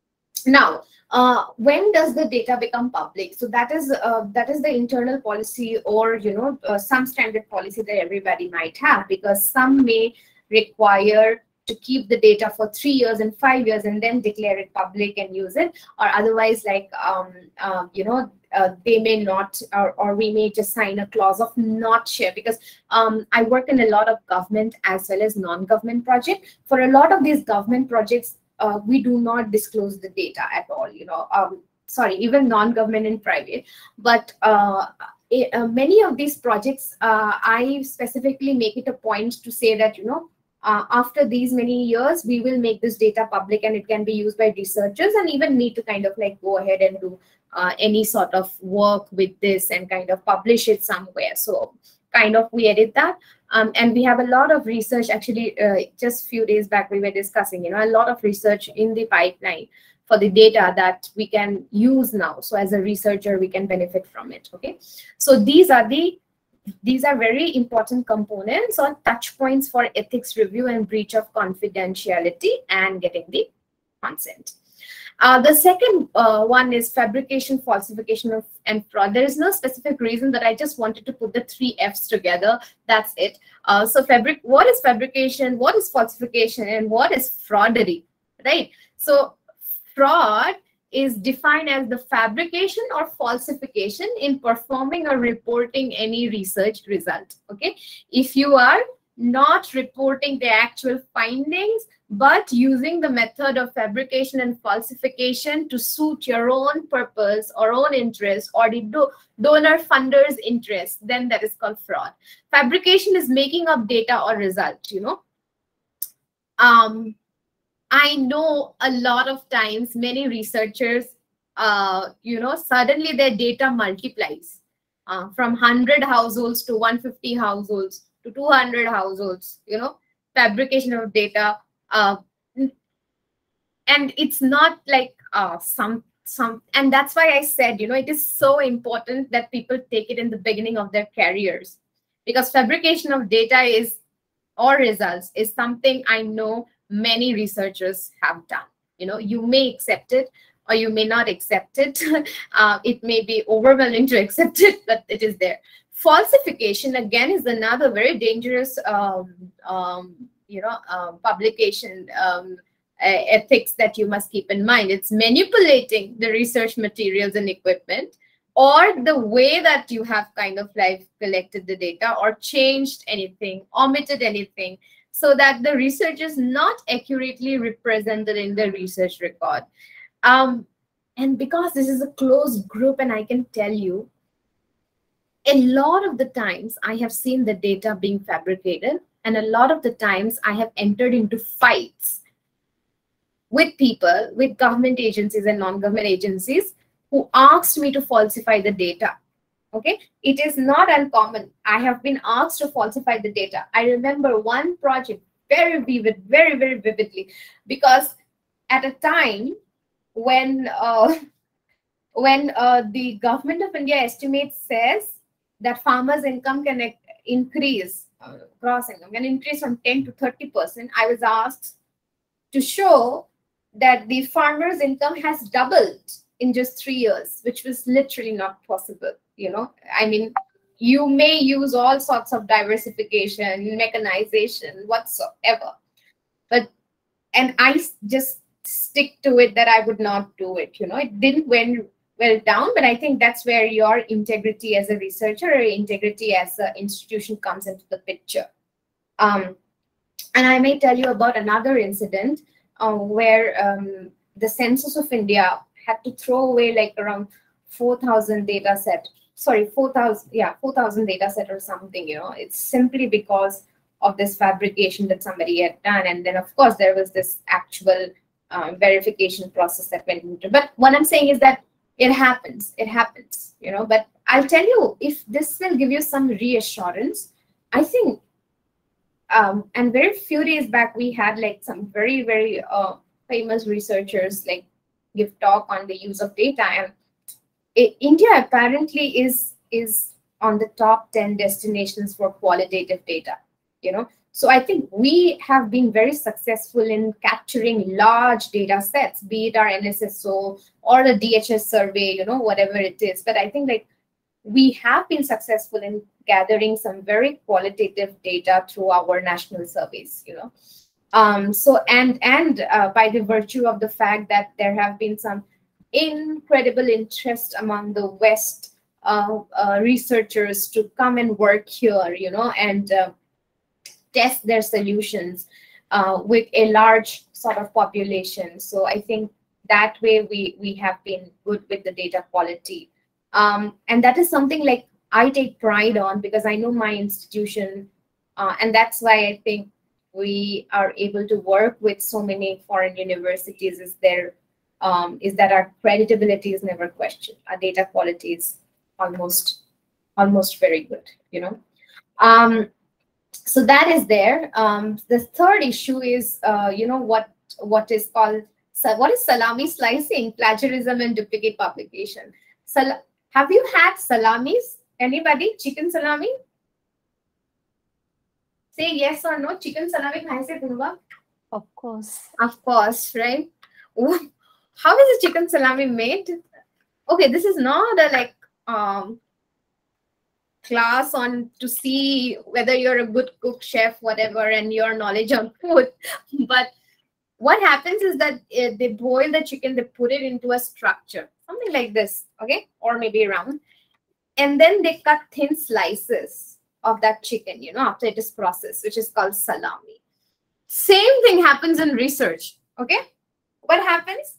Now, uh, when does the data become public? So that is uh, that is the internal policy, or you know, uh, some standard policy that everybody might have, because some may require to keep the data for three years and five years and then declare it public and use it, or otherwise, like um, uh, you know, uh, they may not, or, or we may just sign a clause of not share, because um, I work in a lot of government as well as non-government projects. For a lot of these government projects, uh, we do not disclose the data at all, you know, um, sorry, even non-government and private, but uh, it, uh, many of these projects, uh, I specifically make it a point to say that, you know, Uh, after these many years, we will make this data public and it can be used by researchers, and even need to kind of like go ahead and do uh, any sort of work with this and kind of publish it somewhere. So kind of we edit that. Um, and we have a lot of research, actually, uh, just a few days back we were discussing, you know, a lot of research in the pipeline for the data that we can use now. So as a researcher, we can benefit from it. Okay. So these are the These are very important components or touch points for ethics review and breach of confidentiality and getting the consent. Uh, the second uh, one is fabrication, falsification, of, and fraud. There is no specific reason, that I just wanted to put the three F's together. That's it. Uh, so fabric, what is fabrication, what is falsification, and what is fraudery, right? So fraud is defined as the fabrication or falsification in performing or reporting any research result. Okay, if you are not reporting the actual findings, but using the method of fabrication and falsification to suit your own purpose or own interest, or the do donor funder's interest, then that is called fraud. Fabrication is making up data or result, you know. Um, I know a lot of times many researchers, uh, you know, suddenly their data multiplies uh, from one hundred households to one hundred fifty households to two hundred households, you know, fabrication of data. Uh, and it's not like uh, some, some, and that's why I said, you know, it is so important that people take it in the beginning of their careers, because fabrication of data is, or results, is something I know many researchers have done. You know, you may accept it or you may not accept it. uh, it may be overwhelming to accept it, but it is there. Falsification, again, is another very dangerous, um, um, you know, uh, publication um, uh, ethics that you must keep in mind. It's manipulating the research materials and equipment, or the way that you have kind of like collected the data, or changed anything, omitted anything, so that the research is not accurately represented in the research record. Um, and because this is a closed group, and I can tell you, a lot of the times I have seen the data being fabricated, and a lot of the times I have entered into fights with people, with government agencies and non-government agencies, who asked me to falsify the data. Okay, it is not uncommon. I have been asked to falsify the data. I remember one project very vivid, very, very vividly, because at a time when uh, when uh, the government of India estimates says that farmers' income can increase, uh, gross income can increase from ten to thirty percent, I was asked to show that the farmers' income has doubled in just three years, which was literally not possible. You know, I mean, you may use all sorts of diversification, mechanization, whatsoever, but, and I just stick to it that I would not do it. You know, it didn't went well down, but I think that's where your integrity as a researcher or integrity as an institution comes into the picture. Um, and I may tell you about another incident uh, where um, the Census of India had to throw away like around four thousand data set, sorry, four thousand, yeah, four thousand data set or something, you know, it's simply because of this fabrication that somebody had done. And then of course there was this actual um, verification process that went into, but what I'm saying is that it happens, it happens, you know, but I'll tell you, if this will give you some reassurance, I think, um, and very few days back, we had like some very, very uh, famous researchers like give talk on the use of data, and it, India apparently is, is on the top ten destinations for qualitative data, you know. So I think we have been very successful in capturing large data sets, be it our N S S O or the D H S survey, you know, whatever it is. But I think like we have been successful in gathering some very qualitative data through our national surveys, you know. Um, so and and uh, by the virtue of the fact that there have been some incredible interest among the West uh, uh, researchers to come and work here, you know, and uh, test their solutions uh, with a large sort of population. So I think that way we, we have been good with the data quality. Um, and that is something like I take pride on, because I know my institution, uh, and that's why I think we are able to work with so many foreign universities is there, um, is that our creditability is never questioned. Our data quality is almost, almost very good, you know. Um, So that is there. Um, the third issue is, uh, you know, what what is called, what is salami slicing, plagiarism and duplicate publication. Sal have you had salamis? Anybody? Chicken salami? Say yes or no. Chicken salami khaye se dunga? Of course. Of course, right? How is a chicken salami made? Okay, this is not a like um class on to see whether you're a good cook, chef, whatever, and your knowledge on food. But what happens is that uh, they boil the chicken, they put it into a structure, something like this, okay, or maybe round, and then they cut thin slices of that chicken, you know, after it is processed, which is called salami. Same thing happens in research, okay? What happens?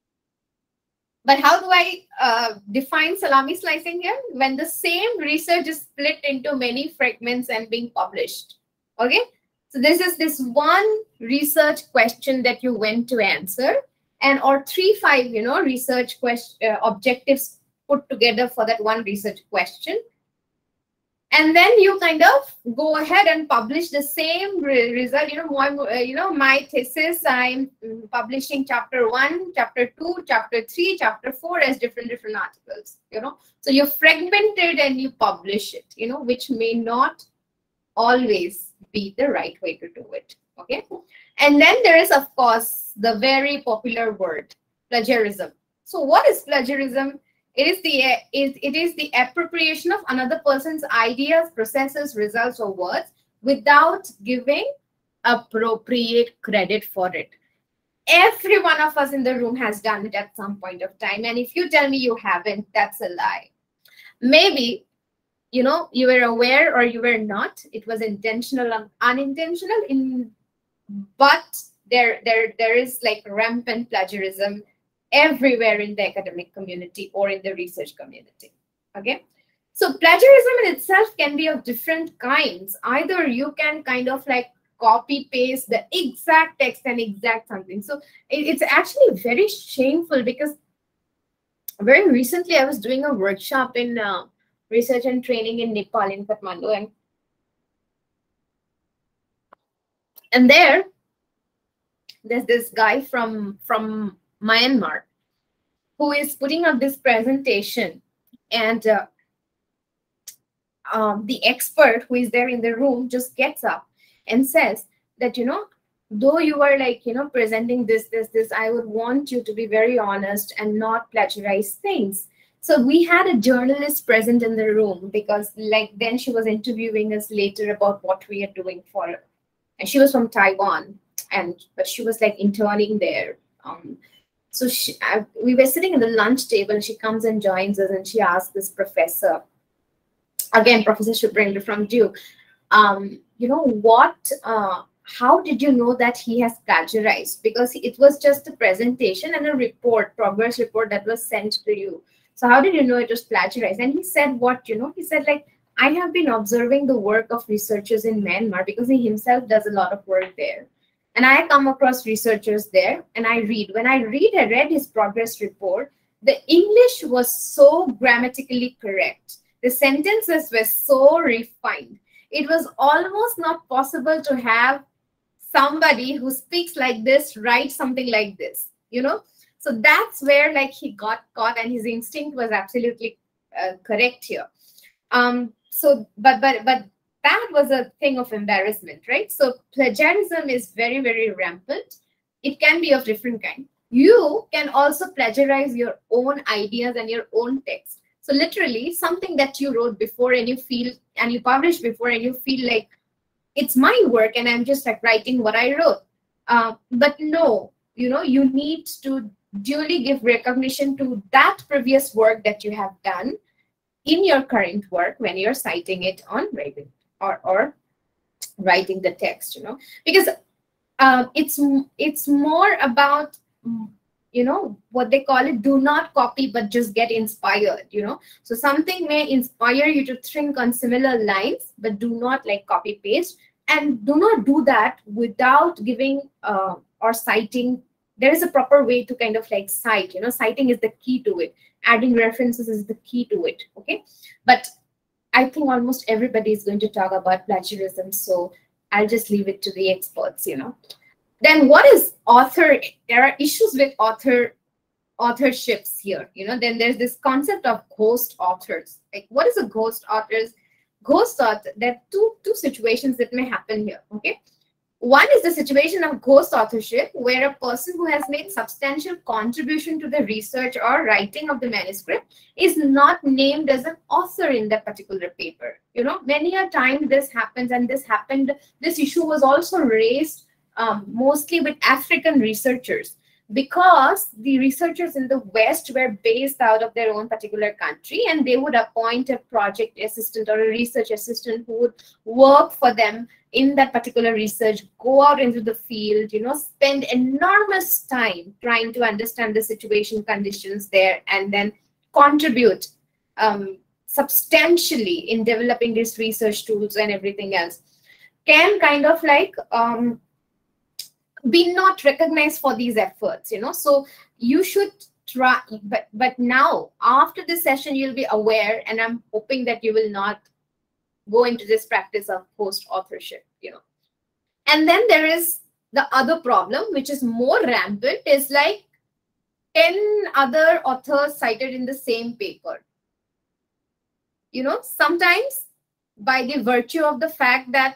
But how do I uh, define salami slicing here? When the same research is split into many fragments and being published. Okay, so this is this one research question that you went to answer, and or three, five, you know, research question uh, objectives put together for that one research question. And then you kind of go ahead and publish the same re result. You know, my, uh, you know, my thesis, I'm publishing chapter one, chapter two, chapter three, chapter four as different, different articles, you know. So you fragment it and you publish it, you know, which may not always be the right way to do it, okay. And then there is, of course, the very popular word, plagiarism. So what is plagiarism? It is the it, it is the appropriation of another person's ideas, processes, results, or words without giving appropriate credit for it. Every one of us in the room has done it at some point of time, and if you tell me you haven't, that's a lie. Maybe, you know, you were aware or you were not. It was intentional or unintentional. In but there there there is like rampant plagiarism everywhere in the academic community or in the research community, okay? So plagiarism in itself can be of different kinds. Either you can kind of like copy paste the exact text and exact something. So it's actually very shameful, because very recently I was doing a workshop in uh, research and training in Nepal, in Kathmandu, and, and there, there's this guy from, from Myanmar who is putting up this presentation, and uh, um, the expert who is there in the room just gets up and says that, you know, though you are like, you know, presenting this, this, this, I would want you to be very honest and not plagiarize things. So we had a journalist present in the room, because like then she was interviewing us later about what we are doing for her. And she was from Taiwan, and but she was like interning there. Um, So she, I, we were sitting at the lunch table, and she comes and joins us, and she asks this professor, again, Professor Shubrendra from Duke, um, you know, what, uh, how did you know that he has plagiarized? Because it was just a presentation and a report, progress report that was sent to you. So how did you know it was plagiarized? And he said what, you know, he said, like, I have been observing the work of researchers in Myanmar, because he himself does a lot of work there. And I come across researchers there, and I read. When I read, I read his progress report. The English was so grammatically correct. The sentences were so refined. It was almost not possible to have somebody who speaks like this write something like this, you know? So that's where, like, he got caught, and his instinct was absolutely uh, correct here. Um, so, but, but, but that was a thing of embarrassment, right? So plagiarism is very, very rampant. It can be of different kind. You can also plagiarize your own ideas and your own text. So literally something that you wrote before and you feel, and you published before, and you feel like it's my work and I'm just like writing what I wrote. Uh, but no, you know, you need to duly give recognition to that previous work that you have done in your current work when you're citing it on writing or, or writing the text, you know, because uh, it's, it's more about, you know, what they call it, do not copy, but just get inspired, you know. So something may inspire you to think on similar lines, but do not like copy paste, and do not do that without giving uh, or citing. There is a proper way to kind of like cite, you know, citing is the key to it. Adding references is the key to it, okay? But I think almost everybody is going to talk about plagiarism, so I'll just leave it to the experts, you know. Then what is author? There are issues with author authorships here, you know. Then there's this concept of ghost authors. Like, what is a ghost authors? Ghost author, there are two, two situations that may happen here, okay? One is the situation of ghost authorship, where a person who has made substantial contribution to the research or writing of the manuscript is not named as an author in that particular paper. You know, many a time this happens, and this happened, this issue was also raised um, mostly with African researchers, because the researchers in the West were based out of their own particular country, and they would appoint a project assistant or a research assistant who would work for them in that particular research, go out into the field, you know, spend enormous time trying to understand the situation, conditions there, and then contribute um, substantially in developing these research tools and everything else, can kind of like um, be not recognized for these efforts, you know. So you should try, but but now after this session you'll be aware, and I'm hoping that you will not go into this practice of post authorship, you know. And then there is the other problem, which is more rampant, is like ten other authors cited in the same paper. You know, sometimes by the virtue of the fact that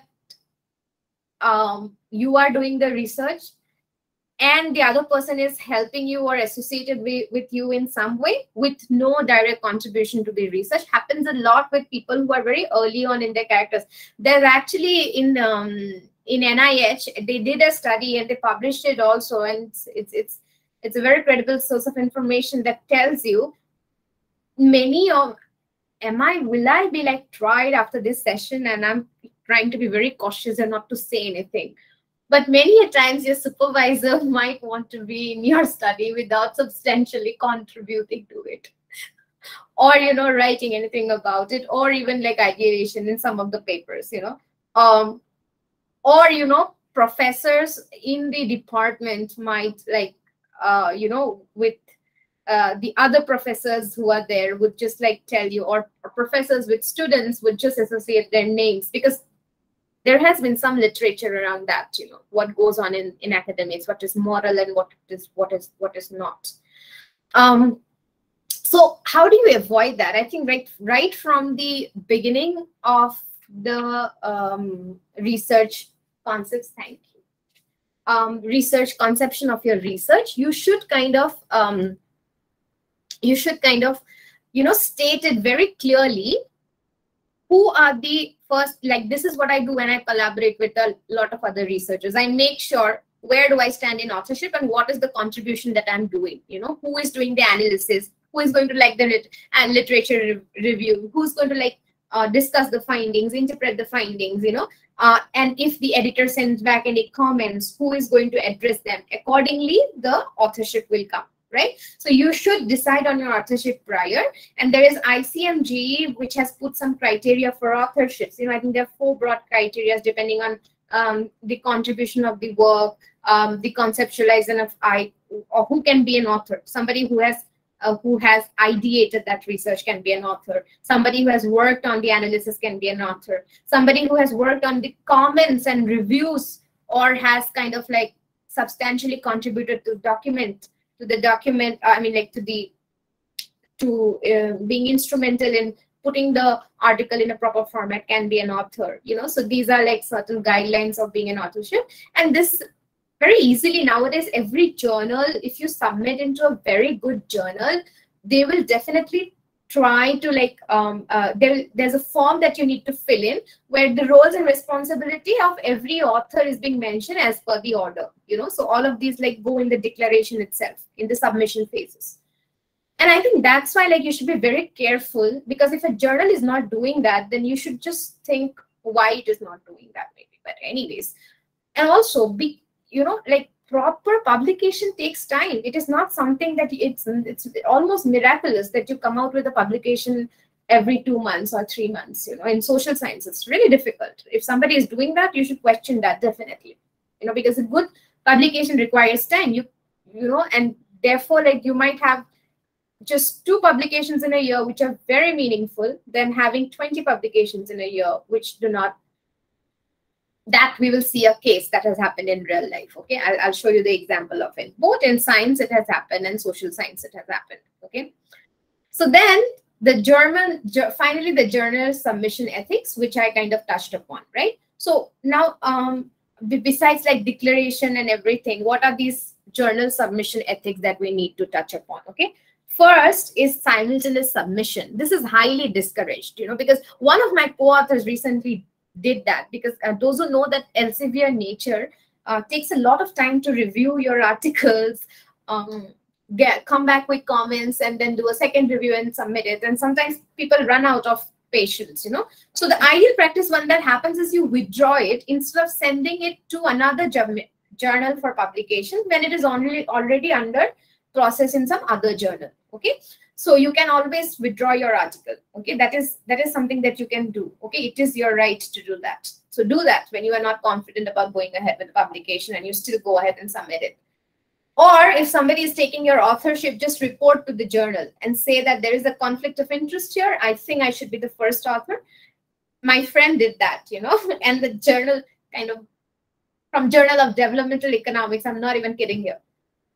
um, you are doing the research and the other person is helping you or associated with, with you in some way with no direct contribution to the research, happens a lot with people who are very early on in their characters. There's actually in um, in N I H, they did a study and they published it also, and it's, it's, it's, it's a very credible source of information that tells you many of, am I, will I be like tried after this session, and I'm trying to be very cautious and not to say anything. But many a times your supervisor might want to be in your study without substantially contributing to it, or, you know, writing anything about it, or even like ideation in some of the papers, you know. Um, or, you know, professors in the department might like, uh, you know, with uh, the other professors who are there would just like tell you, or, or professors with students would just associate their names, because there has been some literature around that, you know, what goes on in, in academics, what is moral and what is what is what is not. Um, so how do you avoid that? I think right right from the beginning of the um, research concepts, thank you, um, research conception of your research, you should kind of um, you should kind of, you know, state it very clearly. Who are the first, like, this is what I do when I collaborate with a lot of other researchers. I make sure where do I stand in authorship, and what is the contribution that I'm doing? You know, who is doing the analysis? Who is going to like the lit and literature re review? Who's going to like uh, discuss the findings, interpret the findings? You know, uh, and if the editor sends back any comments, who is going to address them? Accordingly, the authorship will come. Right? So you should decide on your authorship prior. And there is I C M G, which has put some criteria for authorships. You know, I think there are four broad criteria depending on um, the contribution of the work, um, the conceptualization of I, or who can be an author. Somebody who has uh, who has ideated that research can be an author. Somebody who has worked on the analysis can be an author. Somebody who has worked on the comments and reviews, or has kind of like substantially contributed to document to the document, I mean, like to the, to uh, being instrumental in putting the article in a proper format can be an author, you know. So these are like certain guidelines of being an authorship. And this very easily nowadays, every journal, if you submit into a very good journal, they will definitely try to like, um, uh, there, there's a form that you need to fill in where the roles and responsibility of every author is being mentioned as per the order, you know. So all of these like go in the declaration itself, in the submission phases. And I think that's why like you should be very careful, because if a journal is not doing that, then you should just think why it is not doing that maybe. But anyways, and also be, you know, like proper publication takes time. It is not something that it's it's almost miraculous that you come out with a publication every two months or three months. You know, in social science, it's really difficult. If somebody is doing that, you should question that definitely. You know, because a good publication requires time. You you know, and therefore, like you might have just two publications in a year which are very meaningful, than having twenty publications in a year which do not. That we will see a case that has happened in real life. Okay, I'll, I'll show you the example of it. Both in science it has happened, and social science it has happened. Okay, so then the German, finally the journal submission ethics, which I kind of touched upon, right? So now, um, besides like declaration and everything, what are these journal submission ethics that we need to touch upon? Okay, first is simultaneous submission. This is highly discouraged, you know, because one of my co-authors recently did that, because uh, those who know that Elsevier Nature uh, takes a lot of time to review your articles, um, get come back with comments, and then do a second review and submit it. And sometimes people run out of patience, you know. So the ideal practice when that happens is you withdraw it instead of sending it to another journal for publication when it is only already under process in some other journal. Okay. So you can always withdraw your article. Okay, that is that is something that you can do. Okay, it is your right to do that. So do that when you are not confident about going ahead with the publication and you still go ahead and submit it. Or if somebody is taking your authorship, just report to the journal and say that there is a conflict of interest here. I think I should be the first author. My friend did that, you know, and the journal kind of, from Journal of Developmental Economics, I'm not even kidding here.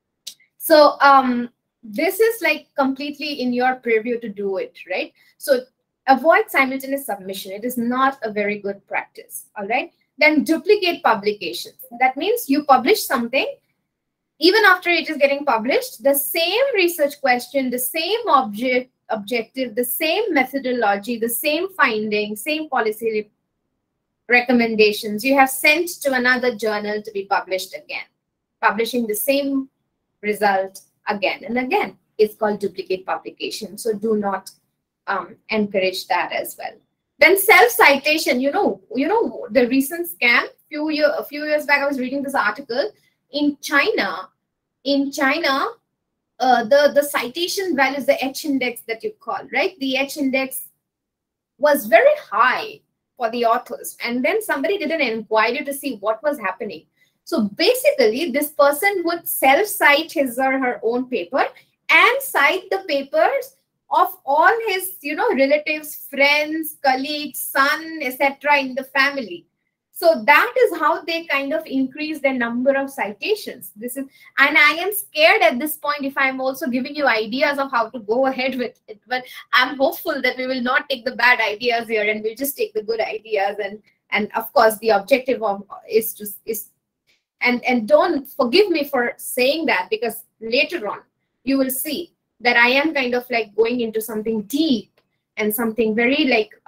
So um, this is like completely in your purview to do it, right? So avoid simultaneous submission. It is not a very good practice, all right? Then duplicate publications. That means you publish something, even after it is getting published, the same research question, the same object, objective, the same methodology, the same findings, same policy recommendations, you have sent to another journal to be published again, publishing the same result again and again. It's called duplicate publication. So do not um, encourage that as well. Then self-citation, you know, you know, the recent scam, few year, a few years back, I was reading this article in China. In China, uh, the, the citation values, the H index that you call, right? The H index was very high for the authors. And then somebody did an inquiry to see what was happening. So basically, this person would self-cite his or her own paper and cite the papers of all his, you know, relatives, friends, colleagues, son, et cetera in the family. So that is how they kind of increase the number of citations. This is, and I am scared at this point if I'm also giving you ideas of how to go ahead with it. But I'm hopeful that we will not take the bad ideas here and we'll just take the good ideas. And and of course, the objective of is to is and and don't forgive me for saying that, because later on you will see that I am kind of like going into something deep and something very like um,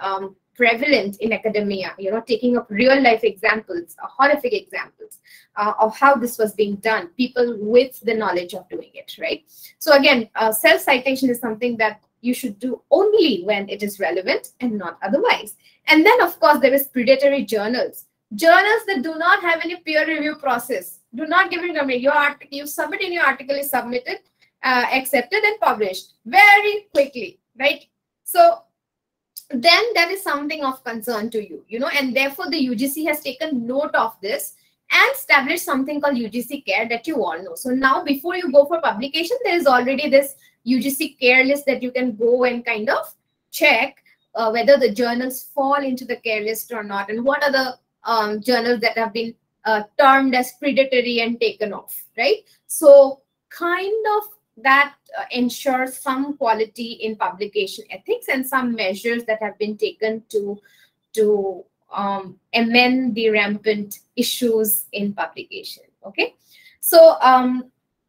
prevalent in academia, you know, taking up real life examples, uh, horrific examples uh, of how this was being done, people with the knowledge of doing it, right? So again, uh, self-citation is something that you should do only when it is relevant and not otherwise. And then, of course, there is predatory journals. Journals that do not have any peer review process, do not give it away. Your article, you submit and your article is submitted, uh, accepted and published very quickly, right? So then that is something of concern to you, you know, and therefore the U G C has taken note of this and established something called U G C Care that you all know. So now before you go for publication, there is already this U G C Care list that you can go and kind of check uh, whether the journals fall into the care list or not, and what are the um, journals that have been uh, termed as predatory and taken off, right? So kind of that uh, ensures some quality in publication ethics and some measures that have been taken to to um, amend the rampant issues in publication. Okay, so um,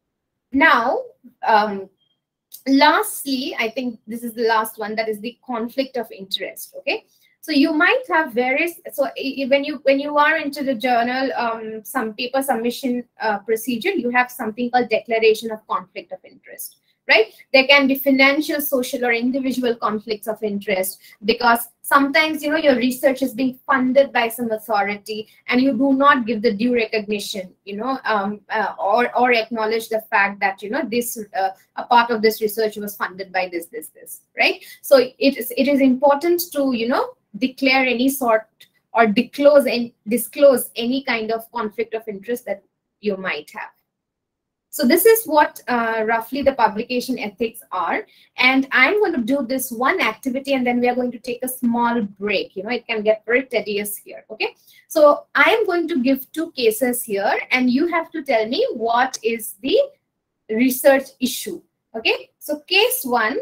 now um, lastly, I think this is the last one, that is the conflict of interest. Okay, so you might have various, so when you when you are into the journal um, some paper submission uh, procedure, you have something called declaration of conflict of interest, right? There can be financial, social, or individual conflicts of interest, because sometimes, you know, your research is being funded by some authority and you do not give the due recognition, you know, um, uh, or, or acknowledge the fact that, you know, this, uh, a part of this research was funded by this, this, this, right? So it is, it is important to, you know, declare any sort or disclose and disclose any kind of conflict of interest that you might have. So this is what uh, roughly the publication ethics are. And I'm going to do this one activity and then we are going to take a small break. You know, it can get very tedious here. Okay. So I am going to give two cases here and you have to tell me what is the research issue. Okay. So case one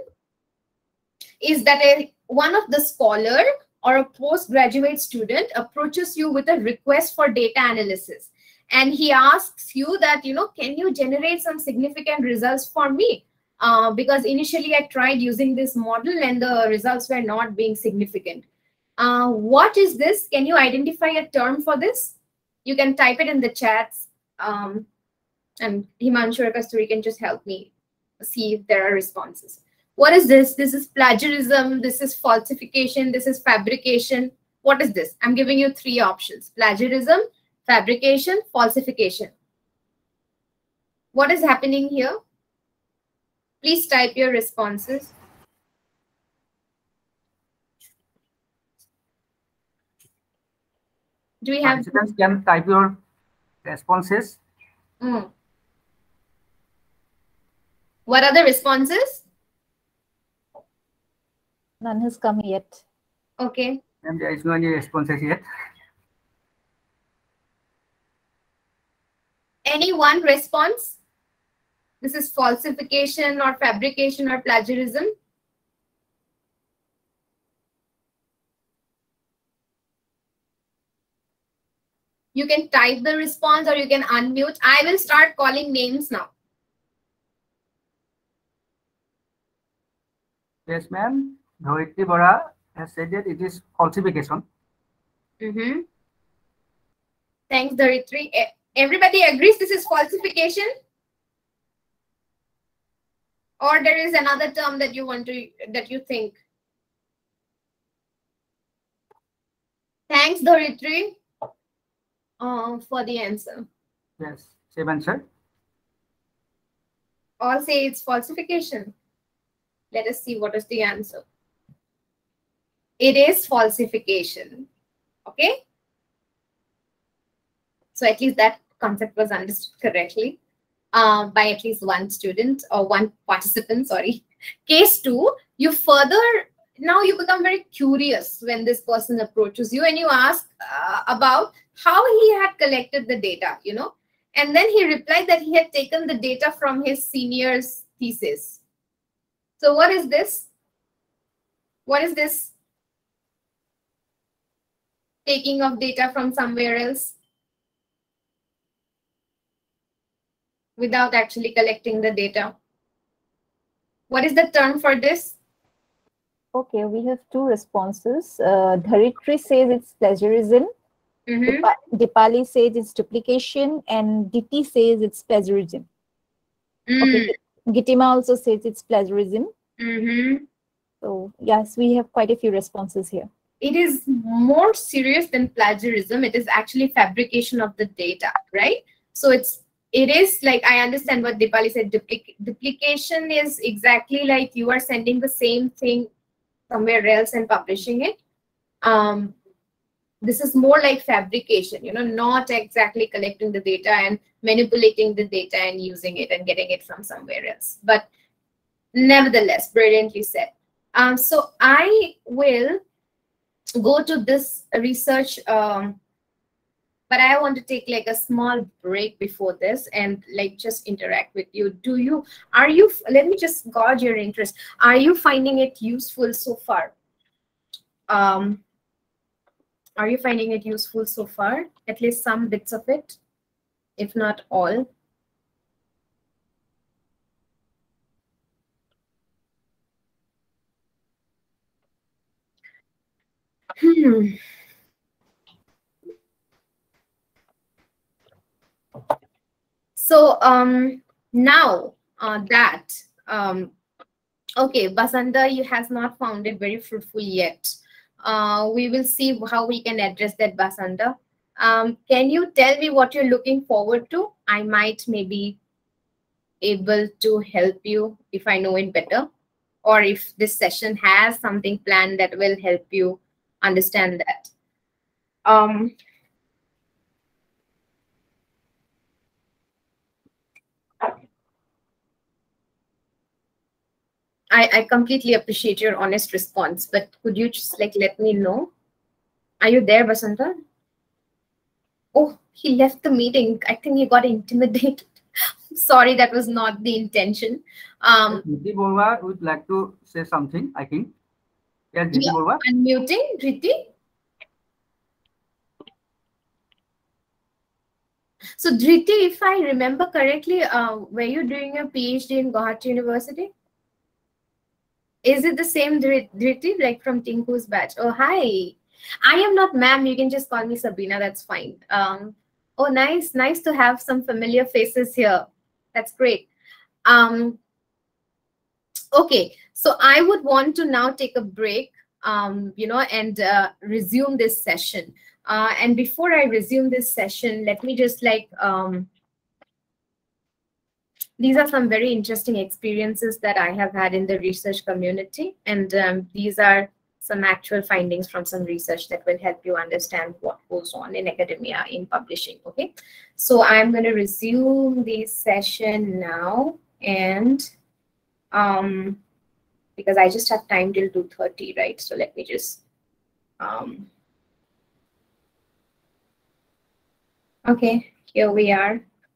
is that a, one of the scholar or a postgraduate student approaches you with a request for data analysis. And he asks you that, you know, can you generate some significant results for me? Uh, because initially I tried using this model and the results were not being significant. Uh, what is this? Can you identify a term for this? You can type it in the chats. Um, and Himanshu or Kasturi can just help me see if there are responses. What is this? This is plagiarism. This is falsification. This is fabrication. What is this? I'm giving you three options: plagiarism, fabrication, falsification. What is happening here? Please type your responses. Do we have? Participants can type your responses. Mm. What are the responses? None has come yet. Okay. And there is no any responses yet. Any one response? This is falsification or fabrication or plagiarism. You can type the response or you can unmute. I will start calling names now. Yes, ma'am. Dhoritri Bora has said that it is falsification. Mm-hmm. Thanks, Dhoritri. Everybody agrees this is falsification? Or there is another term that you want to, that you think? Thanks, Dhoritri, uh, for the answer. Yes, same answer. All say it's falsification. Let us see what is the answer. It is falsification. Okay. So at least that concept was understood correctly uh, by at least one student or one participant, sorry. Case two, you further, now you become very curious when this person approaches you and you ask uh, about how he had collected the data, you know, and then he replied that he had taken the data from his senior's thesis. So what is this? What is this? Taking of data from somewhere else without actually collecting the data. What is the term for this? Okay, we have two responses. Uh, Dharitri says it's plagiarism. Mm-hmm. Dipa- Dipali says it's duplication, and Diti says it's plagiarism. Mm. Okay, Gitima also says it's plagiarism. Mm-hmm. So yes, we have quite a few responses here. It is more serious than plagiarism. It is actually fabrication of the data, right? So it's it is like, I understand what Dipali said. Duplic duplication is exactly like you are sending the same thing somewhere else and publishing it. Um, this is more like fabrication, you know, not exactly collecting the data and manipulating the data and using it and getting it from somewhere else. But nevertheless, brilliantly said. Um, so I will go to this research, um, but I want to take like a small break before this and like just interact with you. Do you, are you, let me just gauge your interest. Are you finding it useful so far? Um, are you finding it useful so far? At least some bits of it, if not all. Hmm. So um, now uh, that, um, okay, Basanta, you has not found it very fruitful yet. Uh, we will see how we can address that, Basanta. Um, can you tell me what you're looking forward to? I might maybe able to help you if I know it better, or if this session has something planned that will help you understand that. Um, I, I completely appreciate your honest response, but could you just like let me know? Are you there, Basanta? Oh, he left the meeting. I think he got intimidated. Sorry, that was not the intention. Um, Riti Borwa would like to say something, I think. Yes, Riti yeah, Borwa. unmuting, Riti. So, Dhriti, if I remember correctly, uh, were you doing your PhD in Guwahati University? Is it the same Dhriti, like from Tinku's batch? Oh, hi. I am not ma'am. You can just call me Sabina. That's fine. Um, oh, nice. Nice to have some familiar faces here. That's great. Um, okay. So I would want to now take a break, um, you know, and uh, resume this session. Uh, and before I resume this session, let me just like, um, these are some very interesting experiences that I have had in the research community. And um, these are some actual findings from some research that will help you understand what goes on in academia in publishing. Okay, so I'm going to resume the session now, and um, because I just have time till two thirty, right? So let me just, um, okay, here we are.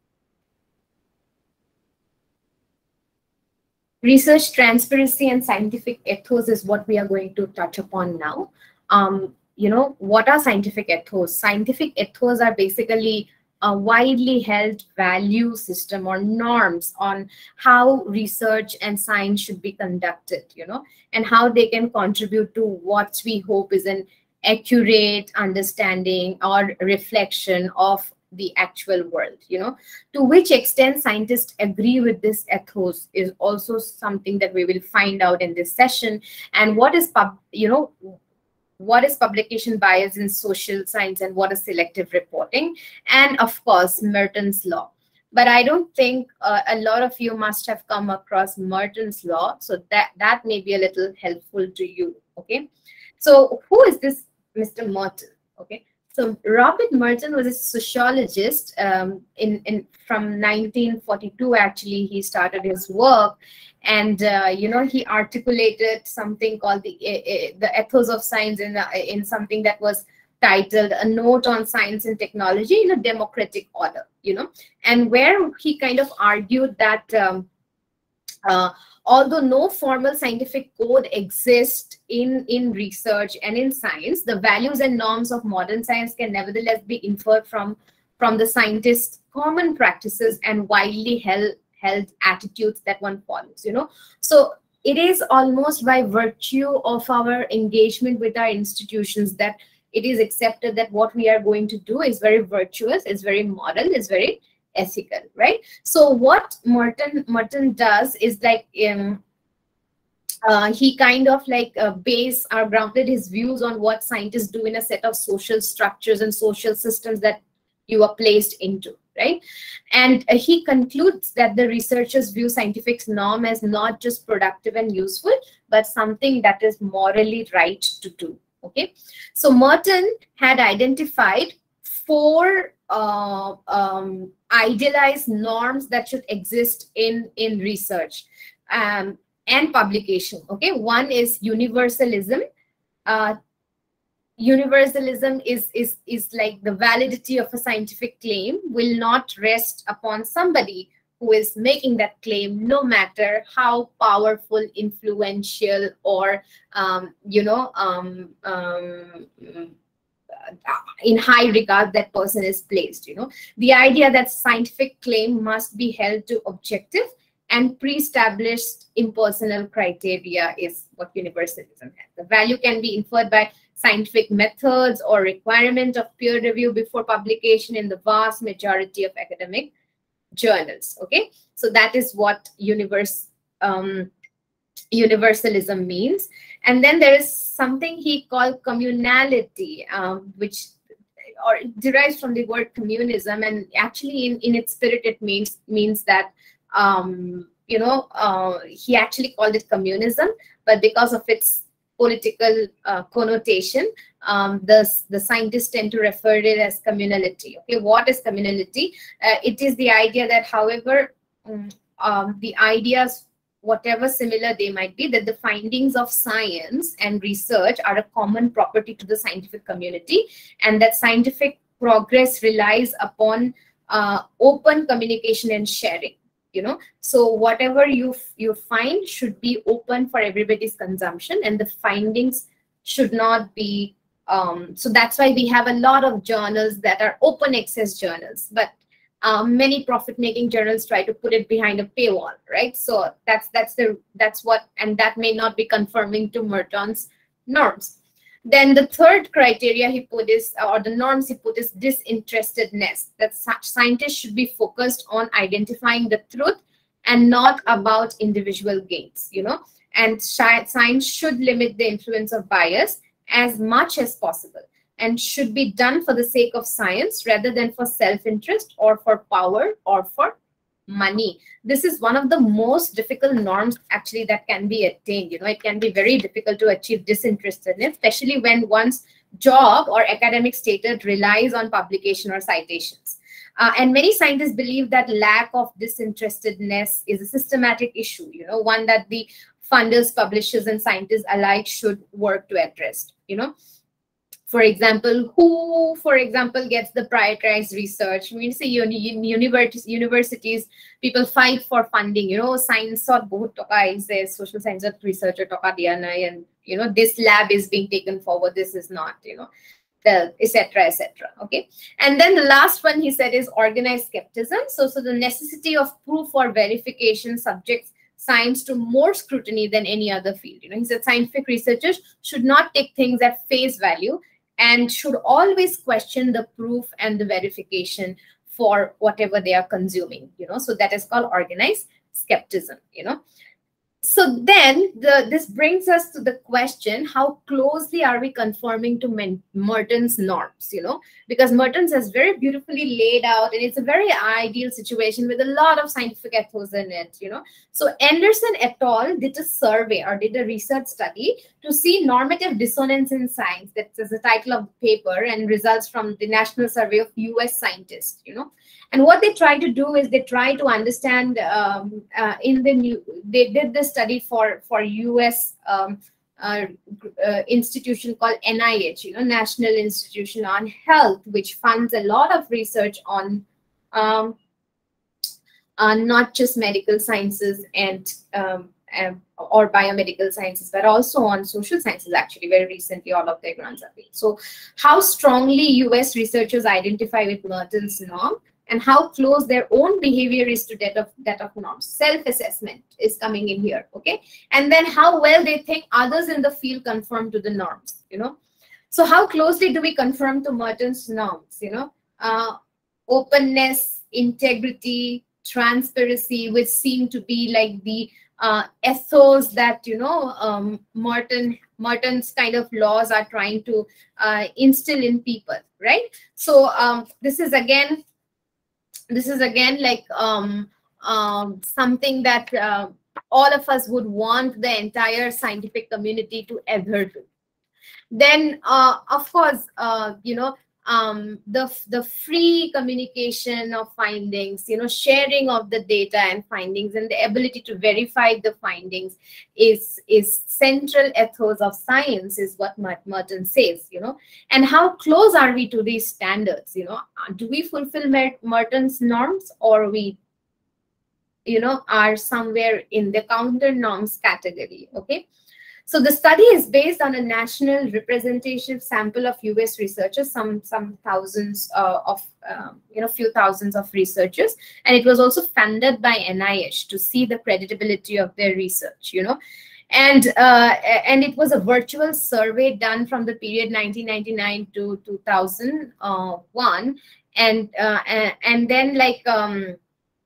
Research transparency and scientific ethos is what we are going to touch upon now. Um, you know, what are scientific ethos? Scientific ethos are basically a widely held value system or norms on how research and science should be conducted, you know, and how they can contribute to what we hope is an accurate understanding or reflection of the actual world. You know, to which extent scientists agree with this ethos is also something that we will find out in this session. And what is pub you know what is publication bias in social science, and what is selective reporting, and of course Merton's law. But I don't think uh, a lot of you must have come across Merton's law, so that that may be a little helpful to you. Okay, so who is this Mister Merton? Okay, so Robert Merton was a sociologist um, in, in from nineteen forty-two. Actually, he started his work, and uh, you know, he articulated something called the uh, the ethos of science in uh, in something that was titled "A Note on Science and Technology in a Democratic Order." You know, and where he kind of argued that. Um, uh, Although no formal scientific code exists in, in research and in science, the values and norms of modern science can nevertheless be inferred from, from the scientists' common practices and widely held, held attitudes that one follows, you know. So it is almost by virtue of our engagement with our institutions that it is accepted that what we are going to do is very virtuous, is very moral, is very ethical, right? So what Merton Merton does is like um, uh, he kind of like uh, base or grounded his views on what scientists do in a set of social structures and social systems that you are placed into, right? And uh, he concludes that the researchers view scientific norm as not just productive and useful, but something that is morally right to do. Okay, so Merton had identified four uh, um, idealized norms that should exist in in research um, and publication. Okay, one is universalism. Uh, universalism is is is like the validity of a scientific claim will not rest upon somebody who is making that claim, no matter how powerful, influential, or um, you know um, um, in high regard that person is placed. You know, the idea that scientific claim must be held to objective and pre-established impersonal criteria is what universalism has. The value can be inferred by scientific methods or requirement of peer review before publication in the vast majority of academic journals. Okay, so that is what universe um, universalism means. And then there is something he called communality, um, which or derives from the word communism, and actually in, in its spirit it means means that um, you know uh, he actually called it communism, but because of its political uh, connotation, um, the, the scientists tend to refer it as communality. Okay, what is communality? Uh, it is the idea that however um, um, the ideas, whatever similar they might be, that the findings of science and research are a common property to the scientific community, and that scientific progress relies upon uh, open communication and sharing. You know, so whatever you you find should be open for everybody's consumption, and the findings should not be. Um, so that's why we have a lot of journals that are open access journals, but um, many profit-making journals try to put it behind a paywall, right? So that's that's the that's what, and that may not be conforming to Merton's norms. Then the third criteria he put is, or the norms he put is disinterestedness, that scientists should be focused on identifying the truth and not about individual gains, you know, and science should limit the influence of bias as much as possible and should be done for the sake of science rather than for self-interest or for power or for money. This is one of the most difficult norms actually that can be attained. You know, it can be very difficult to achieve disinterestedness, especially when one's job or academic status relies on publication or citations. Uh, and many scientists believe that lack of disinterestedness is a systematic issue, you know, one that the funders, publishers, and scientists alike should work to address, you know. For example, who, for example, gets the prioritized research? I mean, say uni universities, universities, people fight for funding. You know, science or bahut toka is a social science researcher toka diya nahi, and you know this lab is being taken forward. This is not. You know, the et cetera et cetera. Okay, and then the last one he said is organized skepticism. So, so the necessity of proof or verification subjects science to more scrutiny than any other field. You know, he said scientific researchers should not take things at face value and should always question the proof and the verification for whatever they are consuming, you know, so that is called organized skepticism, you know. So then the this brings us to the question, how closely are we conforming to Merton's norms, you know, because Merton's has very beautifully laid out, and it's a very ideal situation with a lot of scientific ethos in it, you know. So Anderson et al. Did a survey or did a research study to see normative dissonance in science. That is the title of the paper, and results from the National Survey of U S Scientists, you know. And what they try to do is they try to understand um, uh, in the new, they did this study for, for U S um, uh, uh, institution called N I H, you know, National Institution on Health, which funds a lot of research on um, uh, not just medical sciences and um, um, or biomedical sciences, but also on social sciences. Actually, very recently, all of their grants are paid. So how strongly U S researchers identify with Merton's norm? and how close their own behavior is to that of that of norms. Self-assessment is coming in here, okay? And then how well they think others in the field conform to the norms, you know? So how closely do we conform to Merton's norms, you know? Uh, openness, integrity, transparency, which seem to be like the uh, ethos that, you know, um, Merton, Merton's kind of laws are trying to uh, instill in people, right? So um, this is again, this is again like um, um, something that uh, all of us would want the entire scientific community to adhere to. Then, uh, of course, uh, you know, um, the, the free communication of findings, you know, sharing of the data and findings, and the ability to verify the findings is, is central ethos of science, is what Merton says, you know. And how close are we to these standards, you know? Do we fulfill Merton's norms, or we, you know, are somewhere in the counter norms category, okay? So the study is based on a national representative sample of U S researchers, some some thousands uh, of, um, you know, few thousands of researchers. And it was also funded by N I H to see the credibility of their research, you know. And, uh, and it was a virtual survey done from the period nineteen ninety-nine to two thousand one. And, uh, and then like, um,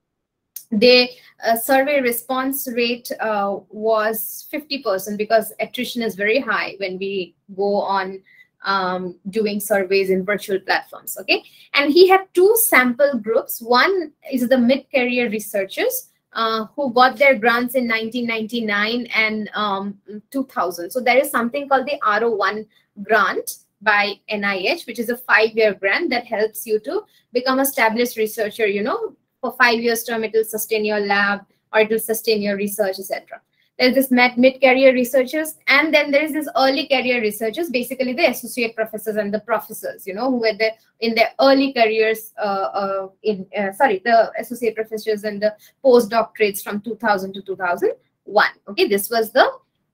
the uh, survey response rate uh, was fifty percent, because attrition is very high when we go on um, doing surveys in virtual platforms, okay? And he had two sample groups. One is the mid-career researchers uh, who got their grants in nineteen ninety-nine and um, two thousand. So there is something called the R O one grant by N I H, which is a five-year grant that helps you to become an established researcher, you know. For five years term, it will sustain your lab, or it will sustain your research, et cetera. There's this mid-career researchers, and then there is this early career researchers, basically the associate professors and the professors, you know, who were the, in their early careers, uh, uh, in uh, sorry, the associate professors and the postdoctorates from two thousand to two thousand one. Okay, this was the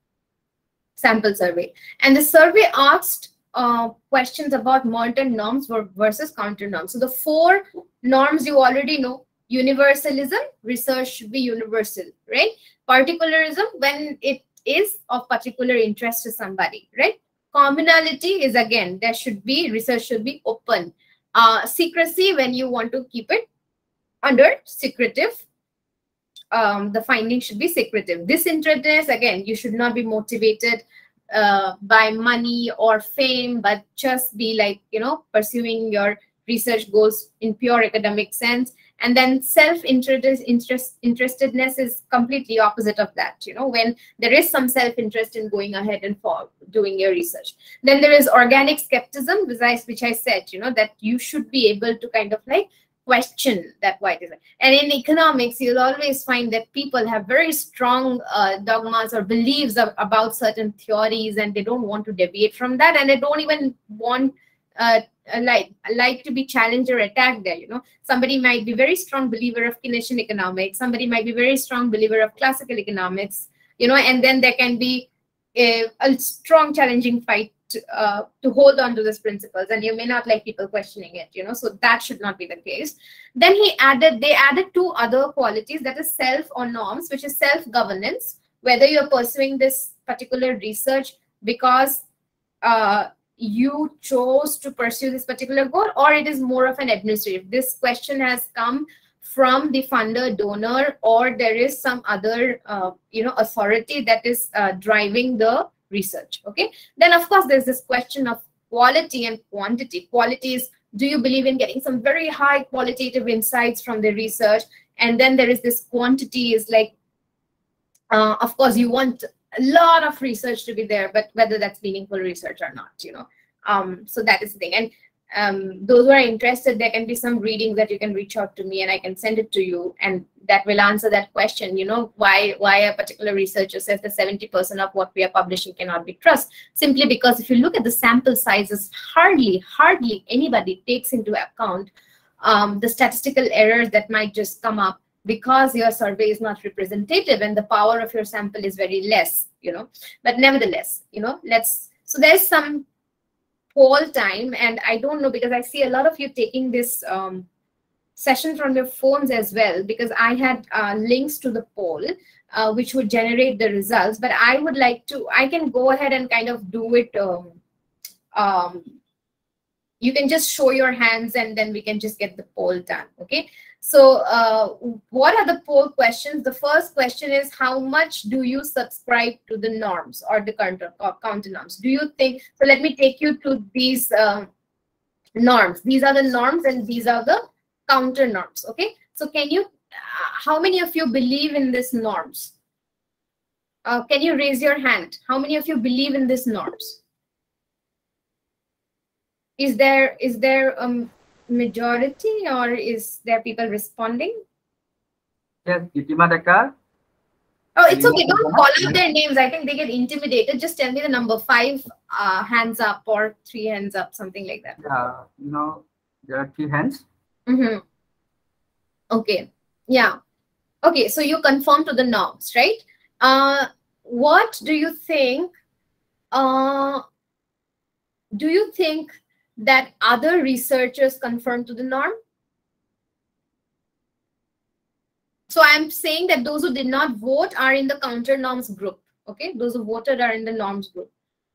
sample survey, and the survey asked Uh, questions about Merton norms versus counter norms. So the four norms you already know: universalism, research should be universal, right? Particularism, when it is of particular interest to somebody, right? Commonality is, again, there should be, research should be open. Uh, secrecy, when you want to keep it under secretive, um, the findings should be secretive. Disinterestedness, again, you should not be motivated uh by money or fame, but just be like, you know, pursuing your research goals in pure academic sense. And then self-interest interest interestedness is completely opposite of that, you know, when there is some self-interest in going ahead and for doing your research. Then there is organic skepticism, which I, which I said, you know, that you should be able to kind of like question that why it is. And in economics, you'll always find that people have very strong uh, dogmas or beliefs of, about certain theories, and they don't want to deviate from that, and they don't even want uh, like like to be challenged or attacked there. You know, somebody might be very strong believer of Keynesian economics, somebody might be very strong believer of classical economics, you know, and then there can be a, a strong challenging fight To, uh, to hold on to these principles, and you may not like people questioning it, you know, so that should not be the case. Then he added, they added two other qualities, that is self or norms, which is self-governance, whether you're pursuing this particular research because uh, you chose to pursue this particular goal, or it is more of an administrative. This question has come from the funder, donor, or there is some other, uh, you know, authority that is uh, driving the research. Okay, then of course there's this question of quality and quantity. Quality is, do you believe in getting some very high qualitative insights from the research? And then there is this quantity is like, uh, of course you want a lot of research to be there, but whether that's meaningful research or not, you know. Um, so that is the thing. And um, those who are interested, there can be some reading that you can reach out to me and I can send it to you, and that will answer that question, you know, why why a particular researcher says that seventy percent of what we are publishing cannot be trusted. Simply because if you look at the sample sizes, hardly, hardly anybody takes into account um, the statistical errors that might just come up because your survey is not representative and the power of your sample is very less, you know. But nevertheless, you know, let's, so there's some poll time, and I don't know, because I see a lot of you taking this um, session from your phones as well, because I had uh, links to the poll, uh, which would generate the results. But I would like to, I can go ahead and kind of do it. Um, um, you can just show your hands and then we can just get the poll done. Okay. So uh, what are the poll questions? The first question is, how much do you subscribe to the norms or the counter, or counter norms? Do you think, so let me take you to these uh, norms. These are the norms and these are the counter norms. Okay. So can you, uh, how many of you believe in these norms? Uh, can you raise your hand? How many of you believe in these norms? Is there, is there a majority or is there people responding? Yes, Itima Dakar. Oh, it's okay. Don't call out their names. I think they get intimidated. Just tell me the number. Five uh, hands up or three hands up, something like that. Yeah, you know, there are three hands. Mm-hmm. Okay. Yeah. Okay. So you conform to the norms, right? Uh, what do you think? Uh, do you think that other researchers conform to the norm? So I'm saying that those who did not vote are in the counter norms group. Okay. Those who voted are in the norms group.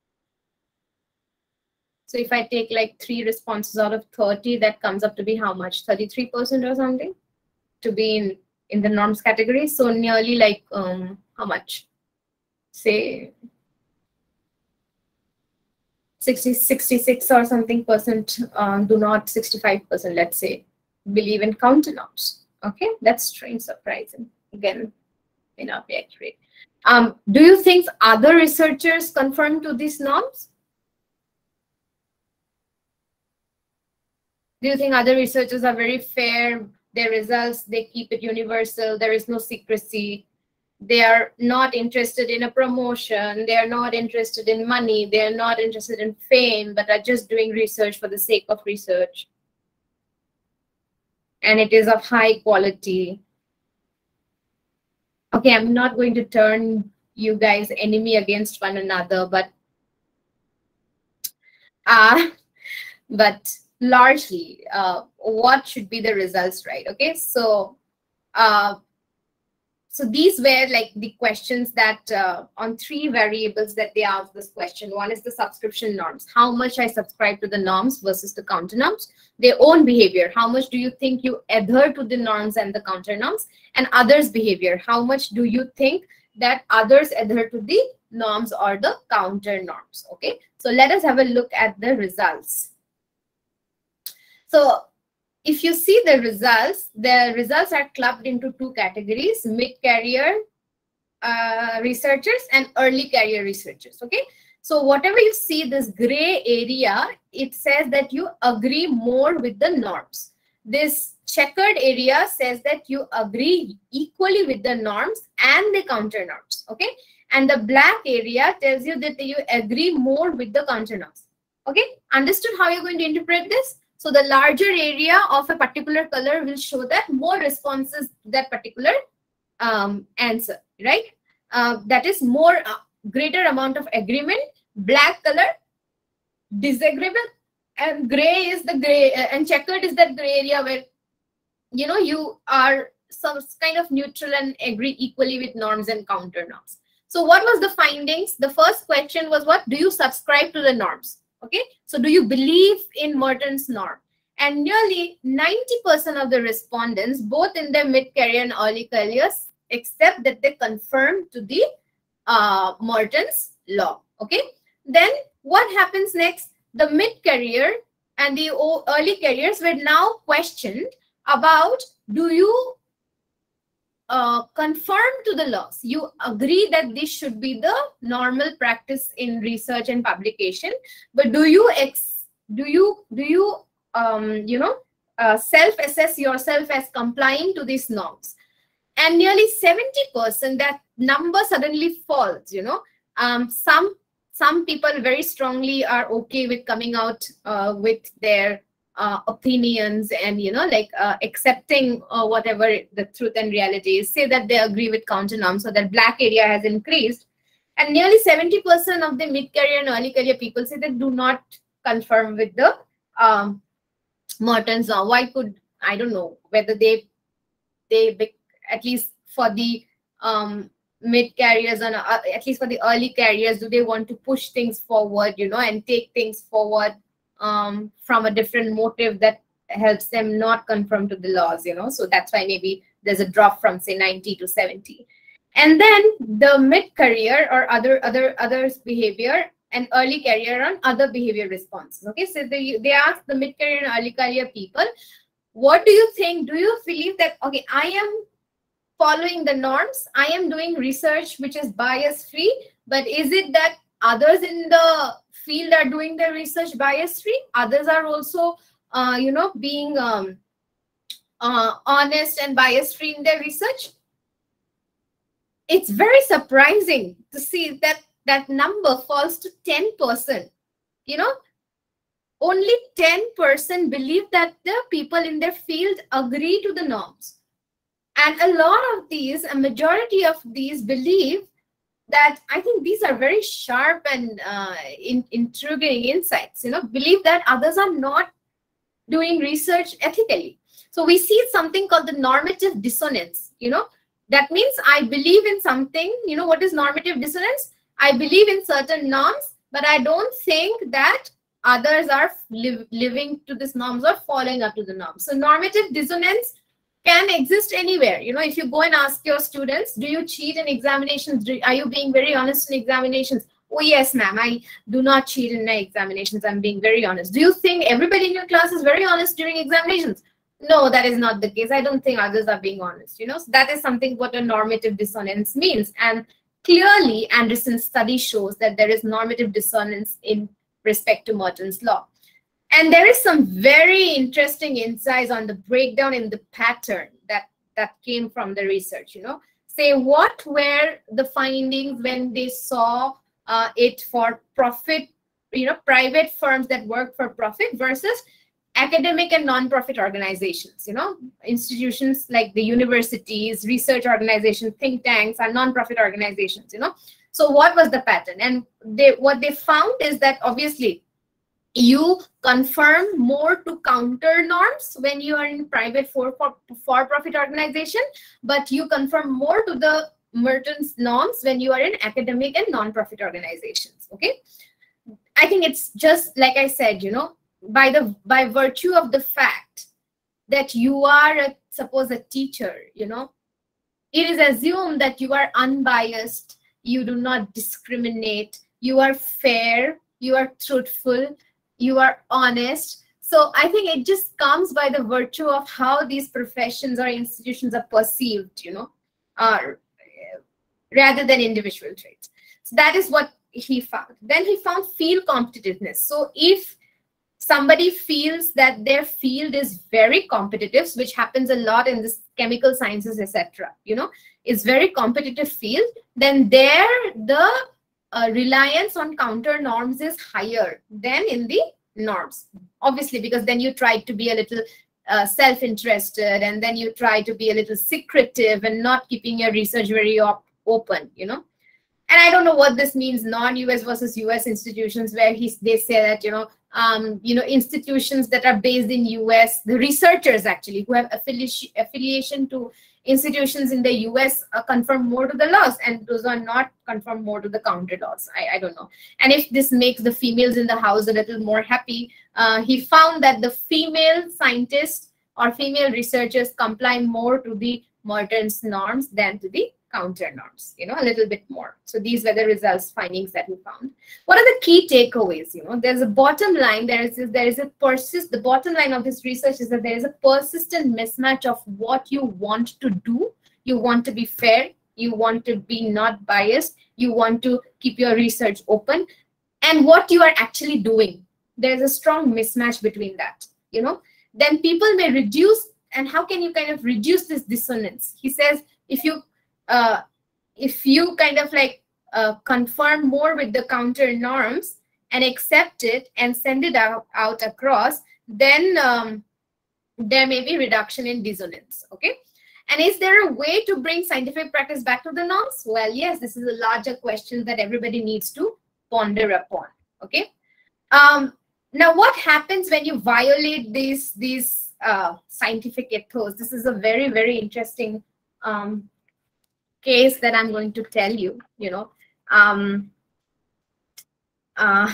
So if I take like three responses out of thirty, that comes up to be how much? thirty-three percent or something to be in, in the norms category. So nearly like, um, how much? Say sixty, sixty-six or something percent uh, do not, sixty-five percent, let's say, believe in counter norms. Okay, that's strange, surprising. Again, may not be accurate. Um, do you think other researchers conform to these norms? Do you think other researchers are very fair? Their results, they keep it universal. There is no secrecy. They are not interested in a promotion. They are not interested in money. They are not interested in fame, but are just doing research for the sake of research. And it is of high quality. Okay, I'm not going to turn you guys enemy against one another, but uh, but largely, uh, what should be the results, right? Okay, so uh, so these were like the questions that uh, on three variables that they asked this question. One is the subscription norms. How much I subscribe to the norms versus the counter norms. Their own behavior. How much do you think you adhere to the norms and the counter norms? And others' behavior. How much do you think that others adhere to the norms or the counter norms? Okay. So let us have a look at the results. So if you see the results, the results are clubbed into two categories: mid-career uh, researchers and early career researchers. Okay. So whatever you see, this gray area, it says that you agree more with the norms. This checkered area says that you agree equally with the norms and the counter norms. Okay. And the black area tells you that you agree more with the counter norms. Okay. Understood how you're going to interpret this? So the larger area of a particular color will show that more responses to that particular um, answer, right? Uh, that is more uh, greater amount of agreement. Black color, disagreement, and gray is the gray, uh, and checkered is that gray area where, you know, you are some kind of neutral and agree equally with norms and counter norms. So what was the findings? The first question was, what do you subscribe to the norms? Okay, so do you believe in Merton's norm? And nearly ninety percent of the respondents, both in their mid-career and early careers, accept that they conform to the uh, Merton's law. Okay, then what happens next? The mid-career and the early careers were now questioned about, do you Uh, conform to the laws? You agree that this should be the normal practice in research and publication, but do you ex do you do you um, you know uh, self-assess yourself as complying to these norms? And nearly seventy percent, that number suddenly falls. You know, um, some some people very strongly are okay with coming out uh, with their Uh, opinions and, you know, like uh, accepting uh, whatever the truth and reality is, say that they agree with counter norms, so that black area has increased. And nearly seventy percent of the mid-career and early career people say they do not confirm with the um, Merton's law. Why could I don't know whether they, they at least for the um, mid careers and uh, at least for the early careers, do they want to push things forward, you know, and take things forward um, from a different motive that helps them not conform to the laws, you know. So that's why maybe there's a drop from say ninety to seventy. And then the mid-career or other other others behavior and early career on other behavior responses. Okay, so they, they ask the mid-career and early career people, what do you think? Do you believe that, okay, I am following the norms, I am doing research which is bias-free, but is it that others in the field are doing their research bias-free? Others are also, uh, you know, being um, uh, honest and bias-free in their research? It's very surprising to see that that number falls to ten percent. You know, only ten percent believe that the people in their field agree to the norms. And a lot of these, a majority of these believe that, I think these are very sharp and uh, in, intriguing insights, you know, believe that others are not doing research ethically. So we see something called the normative dissonance, you know. That means I believe in something, you know, what is normative dissonance? I believe in certain norms, but I don't think that others are li living to these norms or following up to the norms. So normative dissonance can exist anywhere. You know, if you go and ask your students, do you cheat in examinations? Do, are you being very honest in examinations? Oh, yes, ma'am, I do not cheat in my examinations. I'm being very honest. Do you think everybody in your class is very honest during examinations? No, that is not the case. I don't think others are being honest. You know, so that is something what a normative dissonance means. And clearly, Anderson's study shows that there is normative dissonance in respect to Merton's law. And there is some very interesting insights on the breakdown in the pattern that, that came from the research, you know. Say, what were the findings when they saw uh, it for profit, you know, private firms that work for profit versus academic and non-profit organizations, you know, institutions like the universities, research organizations, think tanks, and non-profit organizations, you know. So what was the pattern? And they, what they found is that obviously you conform more to counter norms when you are in private for, for, for-profit organization, but you conform more to the Merton's norms when you are in academic and non-profit organizations, okay? I think it's just like I said, you know, by the by virtue of the fact that you are a, suppose a teacher, you know, it is assumed that you are unbiased, you do not discriminate, you are fair, you are truthful, you are honest. So I think it just comes by the virtue of how these professions or institutions are perceived, you know, uh, rather than individual traits. So that is what he found. Then he found field competitiveness. So if somebody feels that their field is very competitive, which happens a lot in this chemical sciences, et cetera, you know, is very competitive field, then there the uh, reliance on counter norms is higher than in the norms. Obviously, because then you try to be a little uh, self-interested, and then you try to be a little secretive and not keeping your research very op open, you know. And I don't know what this means, non-U S versus U S institutions, where he, they say that, you know, um, you know, institutions that are based in U S, the researchers actually who have affiliation, affiliation to institutions in the U S uh, conform more to the laws, and those are not conform more to the counter laws. I, I don't know. And if this makes the females in the house a little more happy, uh, he found that the female scientists or female researchers comply more to the Merton's norms than to the counter norms, you know, a little bit more. So these were the results, findings that we found. What are the key takeaways? You know, there's a bottom line. There is there is a persist. The bottom line of this research is that there is a persistent mismatch of what you want to do. You want to be fair. You want to be not biased. You want to keep your research open, and what you are actually doing. There's a strong mismatch between that. You know, then people may reduce. And how can you kind of reduce this dissonance? He says, if you Uh, if you kind of like uh, conform more with the counter norms and accept it and send it out, out across, then um, there may be reduction in dissonance, okay? And is there a way to bring scientific practice back to the norms? Well, yes, this is a larger question that everybody needs to ponder upon, okay? Um, now, what happens when you violate these, these uh, scientific ethos, this is a very, very interesting um, case that I'm going to tell you, you know, um, uh,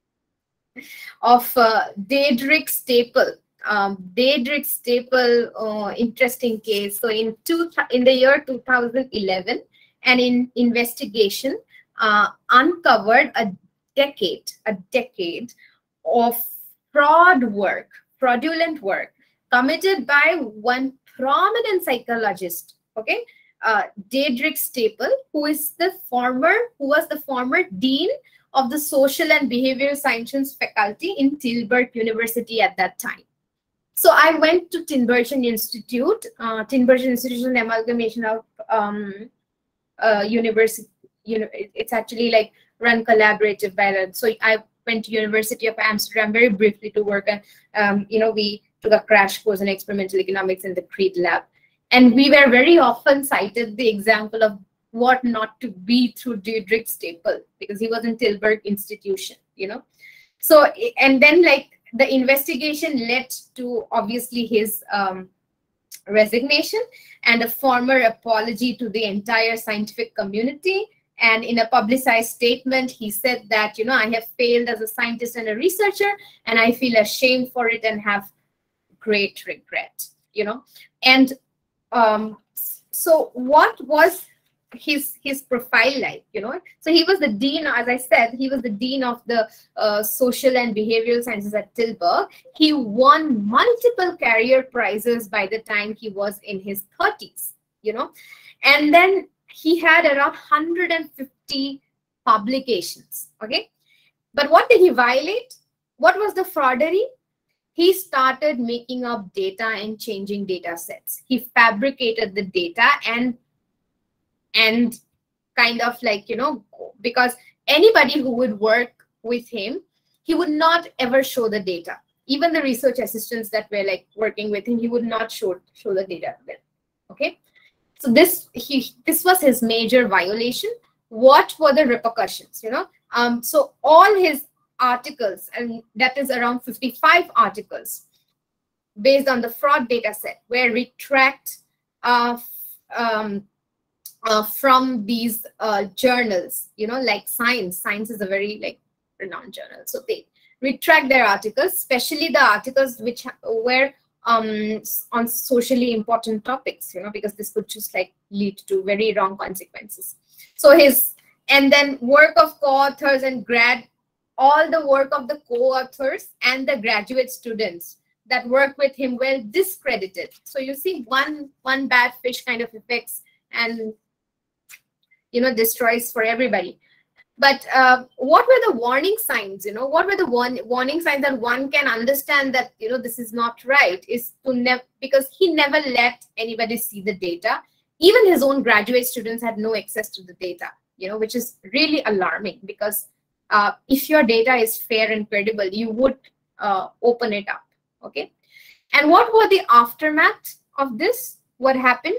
of uh, Daedric Staple. Um, Daedric Staple, uh, interesting case. So in two, in the year two thousand eleven, an in investigation uh, uncovered a decade, a decade of fraud work, fraudulent work committed by one prominent psychologist. Okay, uh, Daedric Staple, who is the former, who was the former dean of the Social and Behavioral Sciences faculty in Tilburg University at that time. So I went to Tinbergen Institute. Uh, Tinbergen Institute is an amalgamation of um, uh, university. You know, it, it's actually like run collaborative by the. So I went to University of Amsterdam very briefly to work, and um, you know, we took a crash course in experimental economics in the Krea lab, and we were very often cited the example of what not to be through Daedric Staple, because he was in Tilburg institution, you know. So, and then like the investigation led to obviously his um, resignation and a formal apology to the entire scientific community. And in a publicized statement, he said that, you know, I have failed as a scientist and a researcher, and I feel ashamed for it and have great regret, you know. And um, so what was his his profile like, you know? So he was the dean, as I said, he was the dean of the uh, social and behavioral sciences at Tilburg. He won multiple career prizes by the time he was in his thirties, you know. And then he had around one hundred fifty publications, okay? But what did he violate? What was the fraudery? He started making up data and changing data sets. He fabricated the data and and kind of like, you know, because anybody who would work with him, he would not ever show the data. Even the research assistants that were like working with him, he would not show, show the data to them, okay? So this, he, this was his major violation. What were the repercussions, you know? Um, so all his articles, and that is around fifty-five articles based on the fraud data set, were retract uh, um, uh, from these uh, journals, you know, like Science. Science is a very like renowned journal. So they retract their articles, especially the articles which were um, on socially important topics, you know, because this could just like lead to very wrong consequences. So his, and then work of co-authors and grad, all the work of the co-authors and the graduate students that work with him were discredited. So you see one, one bad fish kind of affects and, you know, destroys for everybody. But uh, what were the warning signs, you know, what were the warn warning signs that one can understand that, you know, this is not right, is to never, because he never let anybody see the data. Even his own graduate students had no access to the data, you know, which is really alarming, because uh, if your data is fair and credible, you would uh, open it up, okay? And what were the aftermath of this? What happened?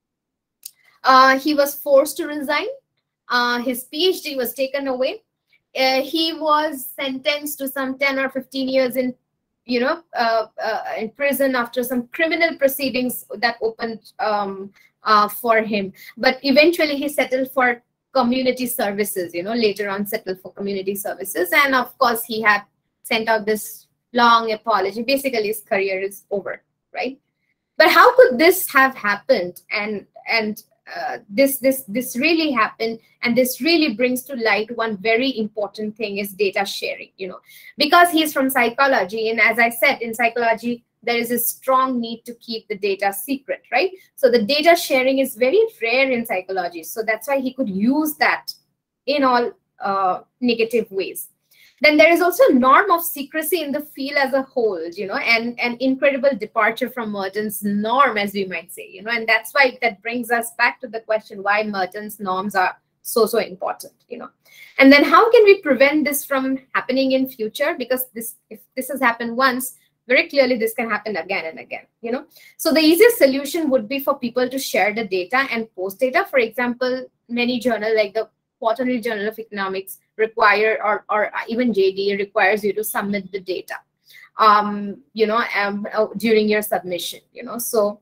Uh, he was forced to resign. Uh, his PhD was taken away. Uh, he was sentenced to some ten or fifteen years in, you know, uh, uh, in prison after some criminal proceedings that opened um, uh, for him. But eventually he settled for community services, you know, later on settled for community services. And of course, he had sent out this long apology. Basically, his career is over, right? But how could this have happened? And, and Uh, this this this really happened, and this really brings to light one very important thing is data sharing, you know, because he's from psychology, and as I said, in psychology there is a strong need to keep the data secret, right? So the data sharing is very rare in psychology, so that's why he could use that in all uh, negative ways. Then there is also a norm of secrecy in the field as a whole, you know, and an incredible departure from Merton's norm, as we might say, you know, and that's why that brings us back to the question why Merton's norms are so, so important, you know. And then how can we prevent this from happening in future? Because this, if this has happened once, very clearly this can happen again and again, you know. So the easiest solution would be for people to share the data and post data. For example, many journals like the Quarterly Journal of Economics require, or, or even J D requires you to submit the data. um, you know, um, during your submission, you know. So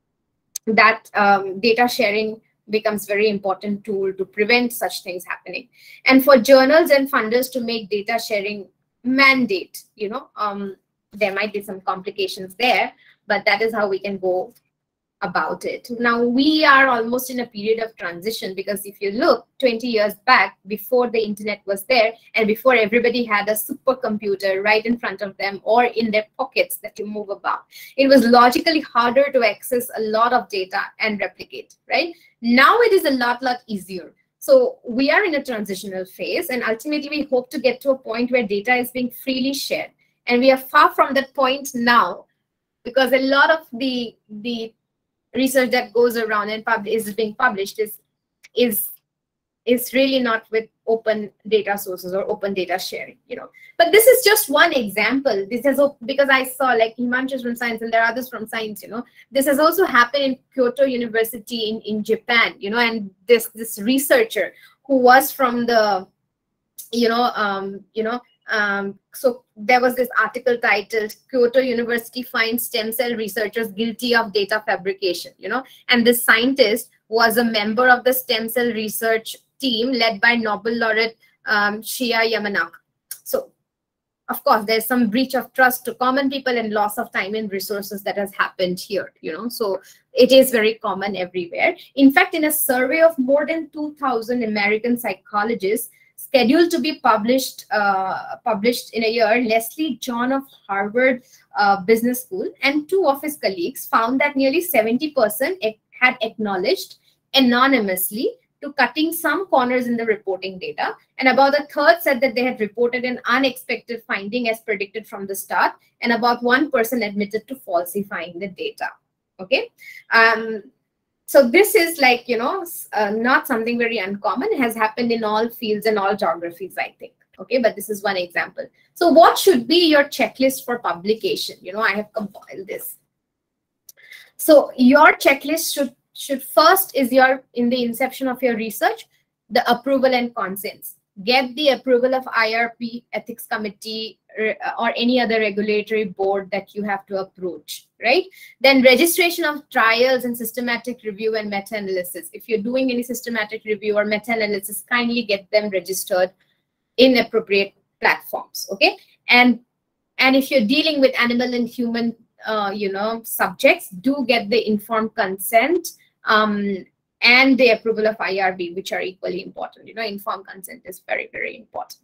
that um, data sharing becomes very important tool to prevent such things happening. And for journals and funders to make data sharing mandate, you know, um, there might be some complications there, but that is how we can go about it. Now we are almost in a period of transition, because if you look twenty years back, before the internet was there and before everybody had a supercomputer right in front of them or in their pockets that you move about, it was logically harder to access a lot of data and replicate, right? Now it is a lot, lot easier. So we are in a transitional phase, and ultimately we hope to get to a point where data is being freely shared. And we are far from that point now, because a lot of the, the research that goes around and pub is being published is is is really not with open data sources or open data sharing, you know. But this is just one example. This is because I saw like Himanshu from science and there are others from science, you know. This has also happened in Kyoto University in in Japan, you know, and this this researcher who was from the, you know, um, you know. Um, so there was this article titled Kyoto University finds stem cell researchers guilty of data fabrication, you know, and this scientist was a member of the stem cell research team led by Nobel laureate um, Shia Yamanaka. So of course, there's some breach of trust to common people and loss of time and resources that has happened here, you know, so it is very common everywhere. In fact, in a survey of more than two thousand American psychologists, scheduled to be published uh, published in a year, Leslie John of Harvard uh, Business School and two of his colleagues found that nearly seventy percent had acknowledged anonymously to cutting some corners in the reporting data, and about a third said that they had reported an unexpected finding as predicted from the start, and about one person admitted to falsifying the data. Okay. Um, So this is like, you know, uh, not something very uncommon. It has happened in all fields and all geographies, I think. Okay, but this is one example. So what should be your checklist for publication? You know, I have compiled this. So your checklist should, should first is your, in the inception of your research, the approval and consents. Get the approval of I R P, ethics committee, or any other regulatory board that you have to approach, right? Then registration of trials and systematic review and meta-analysis. If you're doing any systematic review or meta-analysis, kindly get them registered in appropriate platforms, okay? And, and if you're dealing with animal and human, uh, you know, subjects, do get the informed consent um, and the approval of I R B, which are equally important. You know, informed consent is very, very important.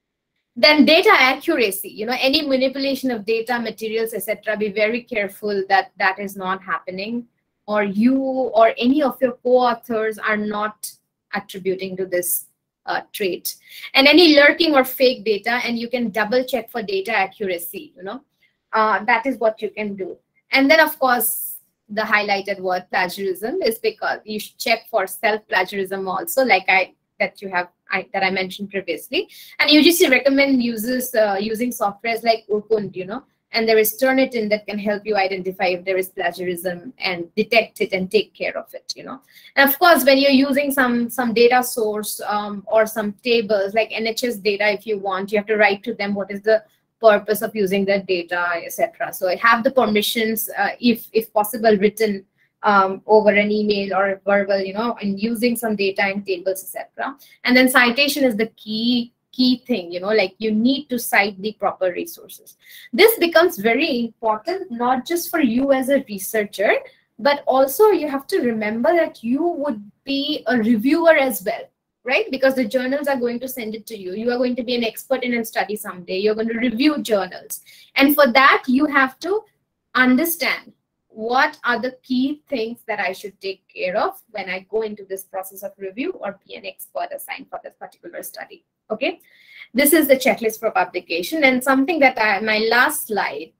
Then data accuracy, you know, any manipulation of data, materials, et cetera, be very careful that that is not happening, or you or any of your co-authors are not attributing to this uh, trait. And any lurking or fake data, and you can double check for data accuracy, you know, uh, that is what you can do. And then, of course, the highlighted word plagiarism is because you should check for self-plagiarism also, like I that you have I, that I mentioned previously. And U G C recommend uses uh, using softwares like Urkund, you know, and there is Turnitin that can help you identify if there is plagiarism and detect it and take care of it, you know. And of course, when you're using some some data source um, or some tables like N H S data, if you want, you have to write to them what is the purpose of using that data, et cetera. So I have the permissions, uh, if if possible, written um, over an email or verbal, you know, and using some data and tables, et cetera. And then citation is the key key thing, you know, like you need to cite the proper resources. This becomes very important, not just for you as a researcher, but also you have to remember that you would be a reviewer as well, right? Because the journals are going to send it to you. You are going to be an expert in a study someday. You're going to review journals. And for that, you have to understand what are the key things that I should take care of when I go into this process of review or be an expert assigned for this particular study. Okay, this is the checklist for publication. And something that I, my last slide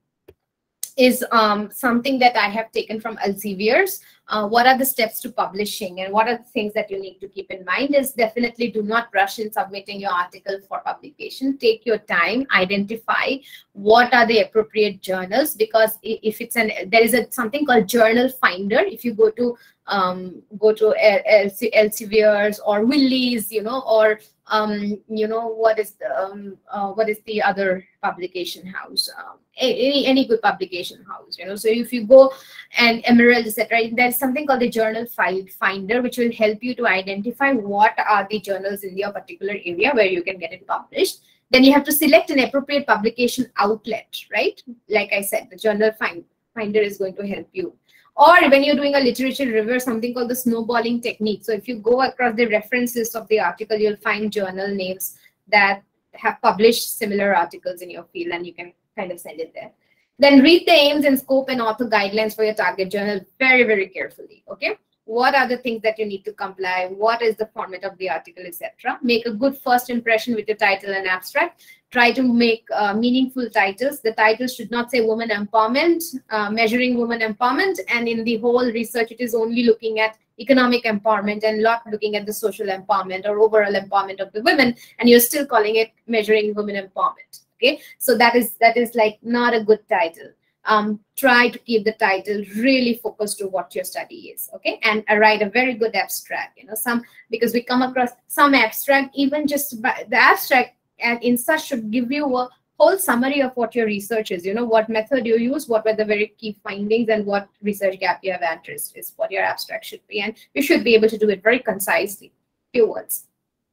is um, something that I have taken from Elsevier's. Uh, what are the steps to publishing, and what are the things that you need to keep in mind is definitely do not rush in submitting your article for publication. Take your time, identify what are the appropriate journals, because if it's an, there is a something called journal finder. If you go to um, go to Elsevier's or Wiley's, you know, or um, you know, what is the um, uh, what is the other publication house? Um, any any good publication house, you know. So if you go and Emerald, et cetera, there's something called the journal file finder, which will help you to identify what are the journals in your particular area where you can get it published. Then you have to select an appropriate publication outlet, right? Like I said, the journal find, finder is going to help you. Or when you're doing a literature review, something called the snowballing technique. So if you go across the references of the article, you'll find journal names that have published similar articles in your field, and you can kind of send it there. Then read the aims and scope and author guidelines for your target journal very, very carefully, okay? What are the things that you need to comply? What is the format of the article, et cetera. Make a good first impression with the title and abstract. Try to make uh, meaningful titles. The title should not say women empowerment, uh, measuring women empowerment, and in the whole research, it is only looking at economic empowerment and not looking at the social empowerment or overall empowerment of the women, and you're still calling it measuring women empowerment. Okay, so that is that is like not a good title. Um, try to keep the title really focused to what your study is, okay? And uh, write a very good abstract, you know, some, because we come across some abstract, even just by, the abstract and in such should give you a whole summary of what your research is, you know, what method you use, what were the very key findings, and what research gap you have addressed is what your abstract should be. And you should be able to do it very concisely, few words.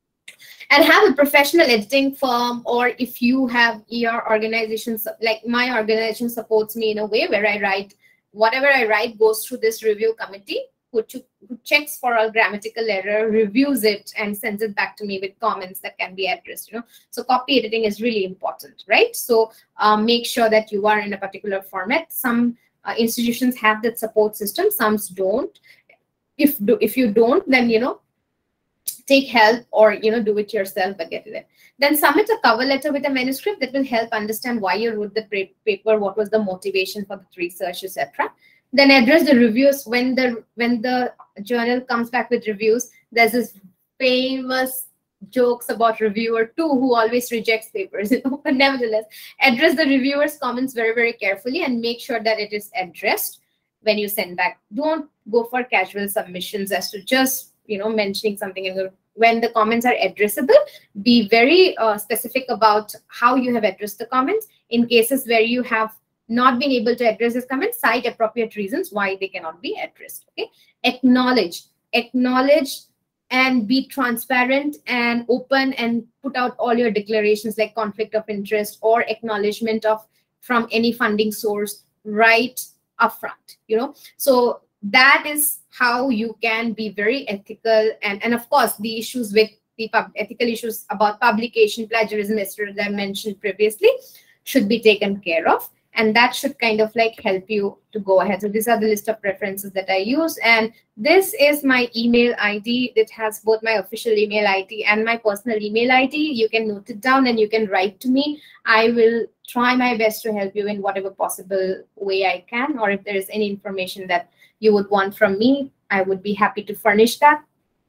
And have a professional editing firm, or if you have your organization, like my organization supports me in a way where I write, whatever I write goes through this review committee, who, who checks for all grammatical error, reviews it, and sends it back to me with comments that can be addressed, you know. So copy editing is really important, right? So um, make sure that you are in a particular format. Some uh, institutions have that support system, some don't. If, do, if you don't, then, you know, take help, or you know, do it yourself, but get it. Then submit a cover letter with a manuscript that will help understand why you wrote the paper, what was the motivation for the research, et cetera. Then address the reviews when the when the journal comes back with reviews. There's this famous jokes about reviewer two who always rejects papers, you know, but nevertheless, address the reviewer's comments very, very carefully and make sure that it is addressed when you send back. Don't go for casual submissions as to just, you know, mentioning something in the, when the comments are addressable, be very uh, specific about how you have addressed the comments. In cases where you have not been able to address this comment, cite appropriate reasons why they cannot be addressed. Okay, acknowledge, acknowledge, and be transparent and open, and put out all your declarations like conflict of interest or acknowledgement of from any funding source right upfront. You know, so that is how you can be very ethical, and and of course the issues with the pub, ethical issues about publication, plagiarism, as I mentioned previously, should be taken care of, and that should kind of like help you to go ahead. So these are the list of references that I use, and this is my email I D. It has both my official email I D and my personal email I D. You can note it down and you can write to me. I will try my best to help you in whatever possible way I can, or if there is any information that you would want from me, I would be happy to furnish that.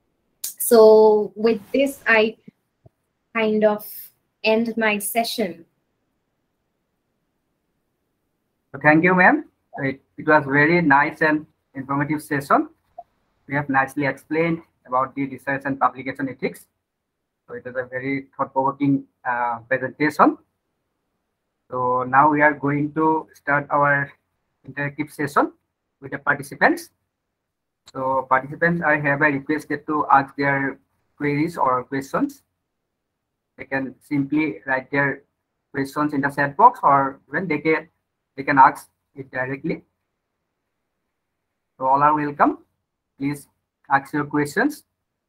So with this, I kind of end my session. Thank you, ma'am. It, it was very nice and informative session. We have nicely explained about the research and publication ethics. So it was a very thought-provoking uh, presentation. So now we are going to start our interactive session with the participants. So participants are hereby requested to ask their queries or questions. They can simply write their questions in the chat box, or when they can they can ask it directly. So all are welcome. Please ask your questions.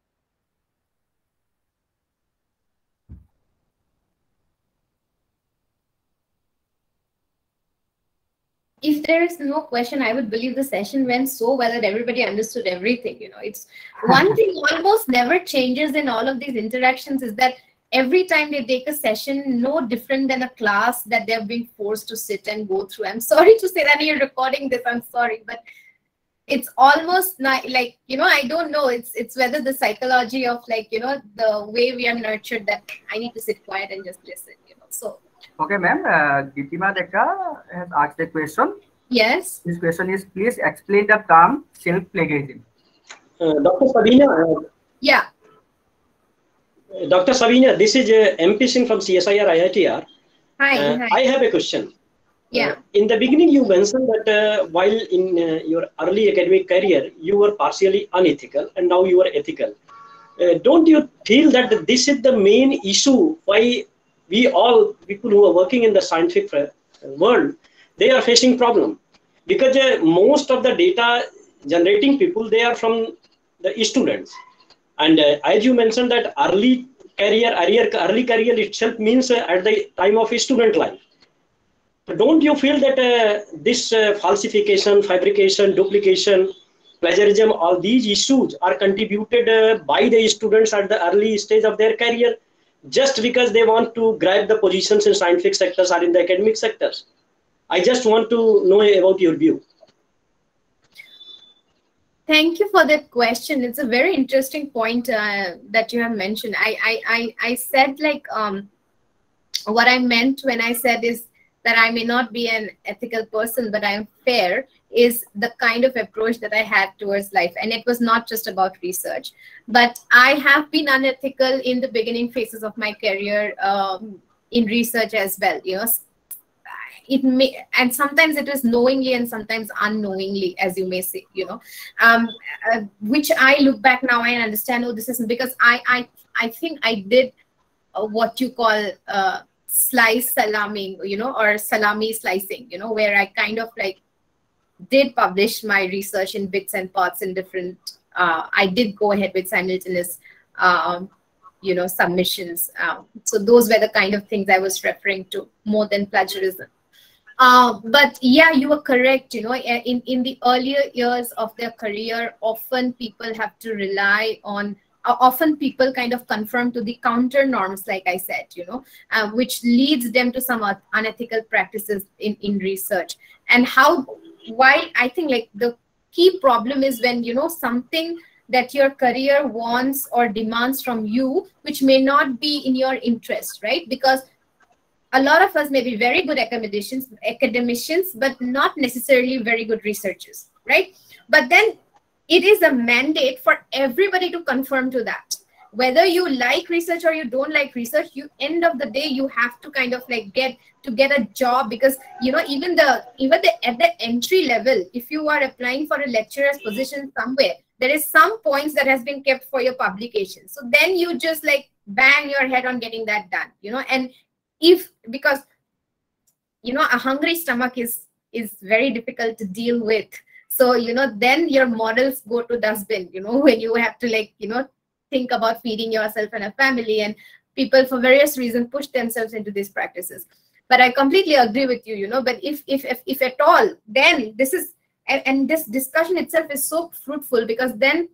If there is no question, I would believe the session went so well that everybody understood everything. You know, it's one thing almost never changes in all of these interactions is that every time they take a session, no different than a class that they're being forced to sit and go through. I'm sorry to say that you're recording this, I'm sorry, but it's almost not like, you know, I don't know. It's it's whether the psychology of like, you know, the way we are nurtured that I need to sit quiet and just listen, you know, so. Okay, ma'am. Uh, Gitima Deka has asked a question. Yes. This question is, please explain the term self-plagiarism. Uh, Doctor Sabina. Uh, yeah. Doctor Sabina, this is uh, M P Singh from C S I R I I T R. Hi, Uh, hi. I have a question. Yeah. Uh, in the beginning, you mentioned that uh, while in uh, your early academic career, you were partially unethical and now you are ethical. Uh, don't you feel that this is the main issue why we all people who are working in the scientific uh, world, they are facing problem? Because uh, most of the data generating people, they are from the students. And uh, as you mentioned that early career, earlier, early career itself means uh, at the time of student life. So don't you feel that uh, this uh, falsification, fabrication, duplication, plagiarism, all these issues are contributed uh, by the students at the early stage of their career just because they want to grab the positions in scientific sectors or in the academic sectors? I just want to know about your view. Thank you for that question. It's a very interesting point uh, that you have mentioned. I, I, I, I said like um, what I meant when I said is that I may not be an ethical person, but I am fair, is the kind of approach that I had towards life. And it was not just about research, but I have been unethical in the beginning phases of my career um, in research as well. You know, it may, and sometimes it is knowingly and sometimes unknowingly, as you may say, you know, um, uh, which I look back now and understand, oh, this isn't, because I, I, I think I did uh, what you call uh, slice salami, you know, or salami slicing, you know, where I kind of like did publish my research in bits and parts in different, uh, I did go ahead with simultaneous, um, you know, submissions. Um, so those were the kind of things I was referring to more than plagiarism. Uh, but yeah, you were correct. You know, in, in the earlier years of their career, often people have to rely on, uh, often people kind of conform to the counter norms, like I said, you know, uh, which leads them to some unethical practices in, in research. And how, why I think like the key problem is when, you know, something that your career wants or demands from you, which may not be in your interest, right? Because a lot of us may be very good academicians, academicians, but not necessarily very good researchers, right? But then it is a mandate for everybody to conform to that. Whether you like research or you don't like research, you end of the day, you have to kind of like get to get a job, because, you know, even the, even the, at the entry level, if you are applying for a lecturer's position somewhere, there is some points that has been kept for your publication. So then you just like bang your head on getting that done, you know, and if, because, you know, a hungry stomach is, is very difficult to deal with. So, you know, then your models go to dustbin, you know, when you have to like, you know, think about feeding yourself and a family, and people for various reasons push themselves into these practices. But I completely agree with you, you know, but if, if, if, if at all, then this is, and, and this discussion itself is so fruitful, because then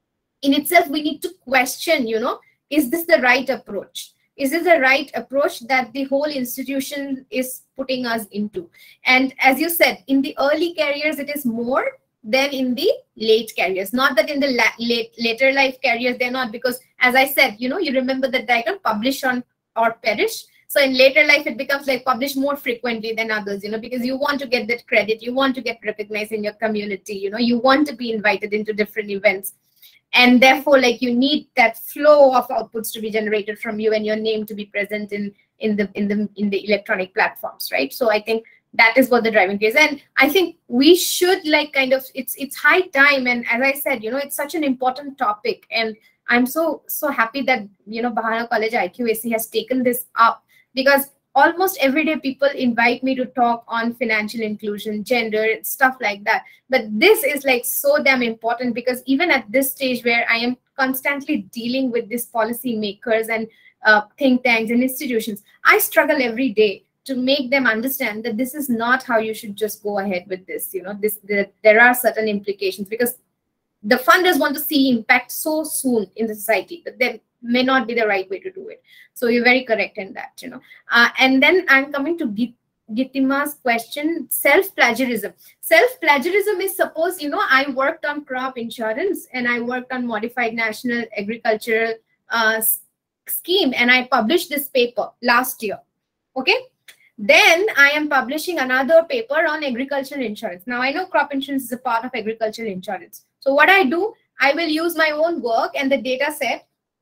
in itself, we need to question, you know, is this the right approach? Is this the right approach that the whole institution is putting us into? And as you said, in the early careers, it is more than in the late careers. Not that in the la late, later life careers, they're not, because as I said, you know, you remember the diagram, publish on or perish. So in later life, it becomes like publish more frequently than others, you know, because you want to get that credit, you want to get recognized in your community, you know, you want to be invited into different events. And therefore, like, you need that flow of outputs to be generated from you and your name to be present in, in the in the in the electronic platforms, right? So I think that is what the driving is. And I think we should like kind of, it's it's high time. And as I said, you know, it's such an important topic. And I'm so, so happy that, you know, Bahona College I Q A C has taken this up, because almost every day people invite me to talk on financial inclusion, gender, stuff like that. But this is like so damn important, because even at this stage where I am constantly dealing with these policy makers and uh, think tanks and institutions, I struggle every day to make them understand that this is not how you should just go ahead with this. You know, this the, there are certain implications, because the funders want to see impact so soon in the society, but then may not be the right way to do it. So you're very correct in that, you know. Uh, and then I'm coming to Git Gitima's question, self-plagiarism. Self-plagiarism is, suppose, you know, I worked on crop insurance and I worked on modified national agricultural uh, scheme, and I published this paper last year, okay? Then I am publishing another paper on agricultural insurance. Now I know crop insurance is a part of agricultural insurance. So what I do, I will use my own work and the data set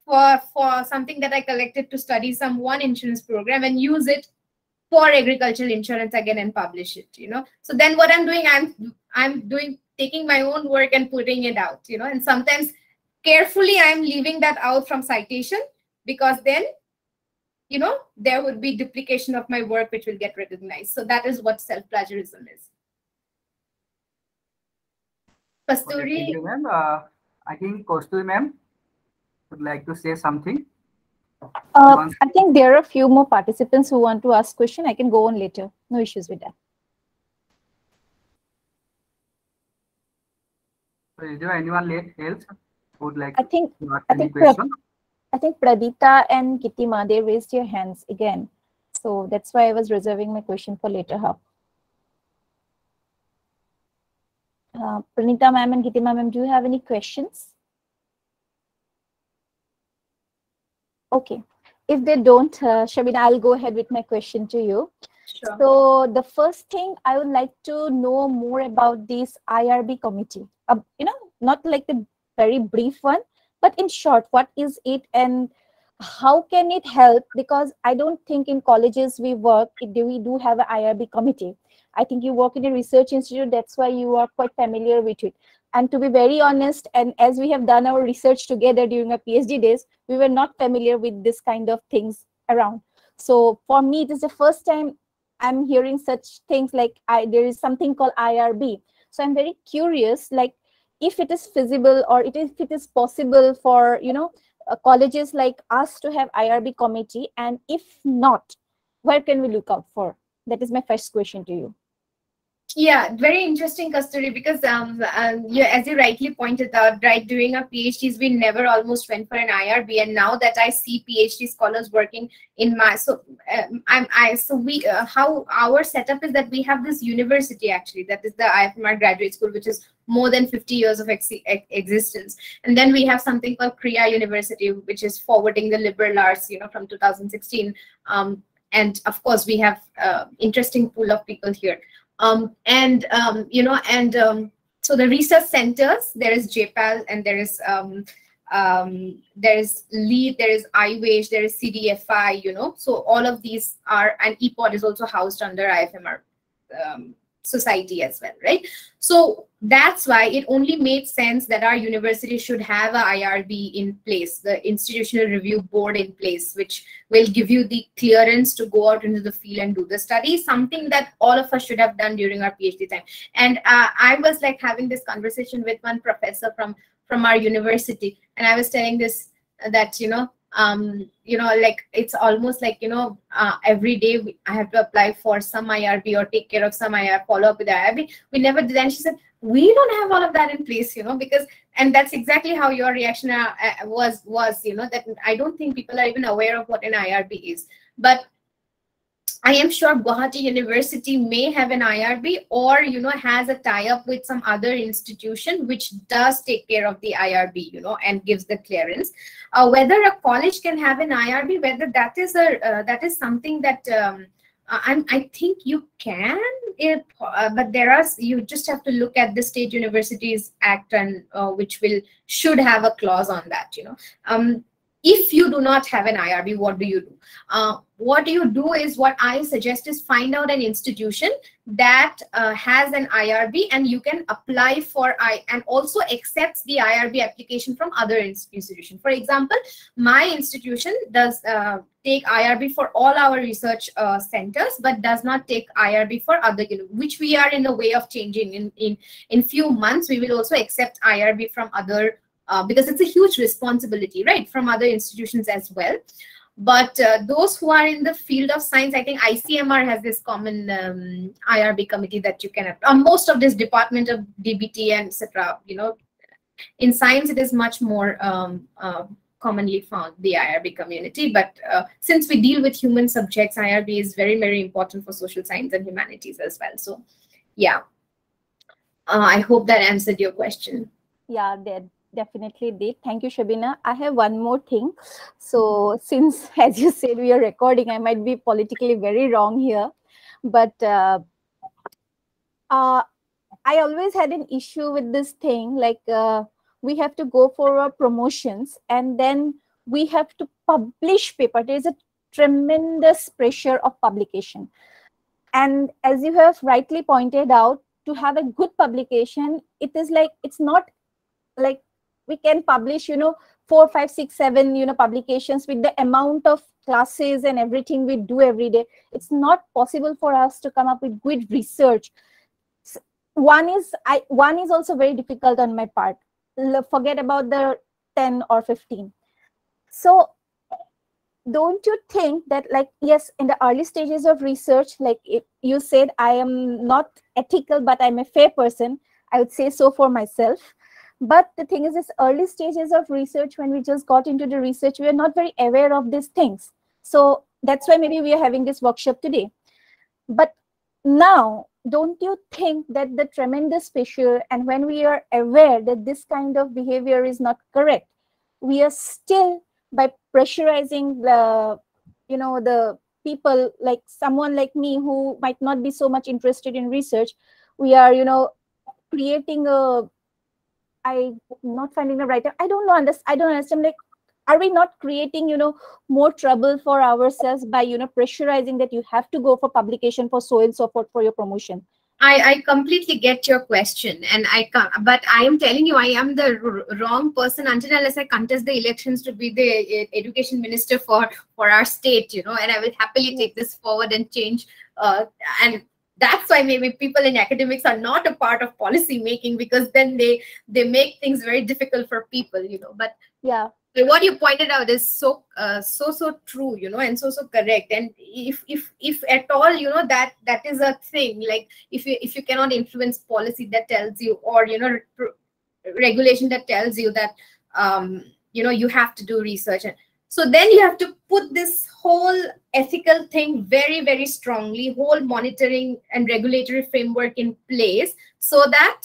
for, for something that I collected to study some one insurance program and use it for agricultural insurance again and publish it, you know. So then what I'm doing, I'm I'm doing taking my own work and putting it out, you know, and sometimes carefully I'm leaving that out from citation, because then, you know, there would be duplication of my work which will get recognized. So that is what self-plagiarism is. Kasturi. Okay, thank you, ma'am. Uh, I think Kasturi ma'am would like to say something. Uh, I think there are a few more participants who want to ask question. I can go on later. No issues with that. So is there anyone else who would like I think, to ask I any think, question? I think Pradita and Kitima, they raised their hands again. So that's why I was reserving my question for later. Huh? Uh, Pranita ma'am and Kitima ma'am, do you have any questions? Okay. If they don't, uh, Sabina, I'll go ahead with my question to you. Sure. So the first thing I would like to know more about this I R B committee. Uh, you know, not like the very brief one, but in short, what is it and how can it help? Because I don't think in colleges we work, we do have an I R B committee. I think you work in a research institute, that's why you are quite familiar with it. And to be very honest, and as we have done our research together during our PhD days, we were not familiar with this kind of things around. So for me, it is the first time I'm hearing such things like I, there is something called I R B. So I'm very curious, like if it is feasible or it is, if it is possible for, you know, uh, colleges like us to have I R B committee, and if not, where can we look out for? That is my first question to you. Yeah, very interesting, Kasturi, because um, um, yeah, as you rightly pointed out, right, during our PhDs, we never almost went for an I R B, and now that I see PhD scholars working in my, so um, I'm, I, so we, uh, how our setup is that we have this university actually, that is the I F M R graduate school, which is more than fifty years of ex ex existence, and then we have something called Krea University, which is forwarding the liberal arts, you know, from two thousand sixteen, um, and of course we have uh, interesting pool of people here. Um, and, um, you know, and um, so the research centers, there is J PAL and there is, um, um, there is LEAD, there is I W A C, there is C D F I, you know, so all of these are, and E P O D is also housed under I F M R um, society as well, right? So that's why it only made sense that our university should have a I R B in place, the institutional review board in place, which will give you the clearance to go out into the field and do the study, something that all of us should have done during our PhD time. And uh, I was like having this conversation with one professor from, from our university, and I was telling this, uh, that, you know, um you know, like it's almost like, you know, uh, every day we, I have to apply for some I R B or take care of some I R B, follow up with the I R B. We never did. And she said, we don't have all of that in place, you know, because, and that's exactly how your reaction uh, was was you know, that I don't think people are even aware of what an I R B is. But I am sure Guwahati University may have an I R B, or, you know, has a tie-up with some other institution which does take care of the I R B, you know, and gives the clearance. Uh, whether a college can have an I R B, whether that is a uh, that is something that um, I, I think you can, if, uh, but there are, you just have to look at the State Universities Act, and uh, which will should have a clause on that, you know. Um, if you do not have an I R B, what do you do? Uh, what you do is, what I suggest is find out an institution that uh, has an I R B, and you can apply for I and also accepts the I R B application from other institutions. For example, my institution does uh, take I R B for all our research uh, centers, but does not take I R B for other, you know, which we are in the way of changing. In in in few months, we will also accept I R B from other. Uh, because it's a huge responsibility, right, from other institutions as well. But uh, those who are in the field of science, I think I C M R has this common um, I R B committee that you can have. Uh, most of this department of D B T and et cetera, you know, in science it is much more um, uh, commonly found, the I R B community. But uh, since we deal with human subjects, I R B is very, very important for social science and humanities as well. So, yeah, uh, I hope that answered your question. Yeah, that definitely did. Thank you, Sabina. I have one more thing. So since, as you said, we are recording, I might be politically very wrong here, but uh, uh, I always had an issue with this thing, like uh, we have to go for our promotions, and then we have to publish paper. There is a tremendous pressure of publication. And as you have rightly pointed out, to have a good publication, it is like, it's not like we can publish, you know, four, five, six, seven, you know, publications with the amount of classes and everything we do every day. It's not possible for us to come up with good research. One is, I, one is also very difficult on my part. Forget about the ten or fifteen. So don't you think that, like, yes, in the early stages of research, like if you said, I am not ethical, but I'm a fair person, I would say so for myself. But the thing is, this early stages of research, when we just got into the research, we are not very aware of these things. So that's why maybe we are having this workshop today. But now, don't you think that the tremendous pressure, and when we are aware that this kind of behavior is not correct, we are still, by pressurizing the, you know, the people, like someone like me who might not be so much interested in research, we are, you know, creating a, I'm not finding the right, I don't know, I don't understand, like, are we not creating, you know, more trouble for ourselves by, you know, pressurizing that you have to go for publication for so and so forth for your promotion? I, I completely get your question, and I can't, but I am telling you, I am the wrong person until unless I contest the elections to be the education minister for for our state, you know, and I will happily take this forward and change. Uh, and that's why maybe people in academics are not a part of policy making, because then they they make things very difficult for people, you know. But yeah. What you pointed out is so uh, so so true, you know, and so so correct. And if if if at all, you know, that that is a thing, like if you if you cannot influence policy that tells you, or you know, regulation that tells you that um you know, you have to do research, and so then you have to put this whole ethical thing very very strongly, whole monitoring and regulatory framework in place, so that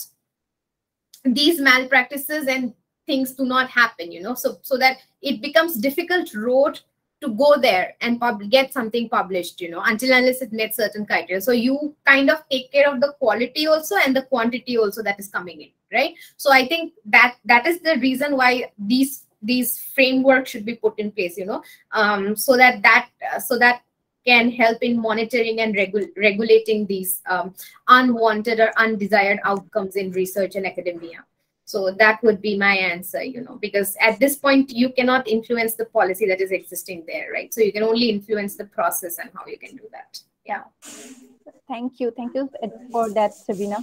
these malpractices and things do not happen, you know, so so that it becomes difficult road to go there and pub get something published, you know, until unless it met certain criteria. So you kind of take care of the quality also and the quantity also that is coming in, right? So I think that that is the reason why these these frameworks should be put in place, you know, um, so that that uh, so that can help in monitoring and regu regulating these um, unwanted or undesired outcomes in research and academia. So that would be my answer, you know, because at this point, you cannot influence the policy that is existing there, right? So you can only influence the process and how you can do that. Yeah. Thank you. Thank you for that, Sabina.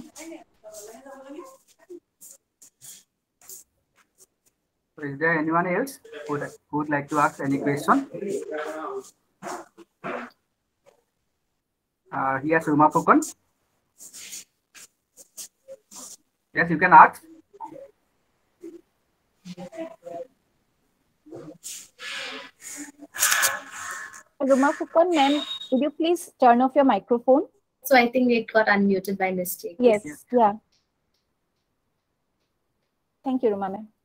So is there anyone else who would, who would like to ask any question? Uh, here's Ruma Pukon. Yes, you can ask. Ruma Pukon, ma'am, would you please turn off your microphone? So I think it got unmuted by mistake. Yes, yes. Yeah. Thank you, Ruma, ma'am.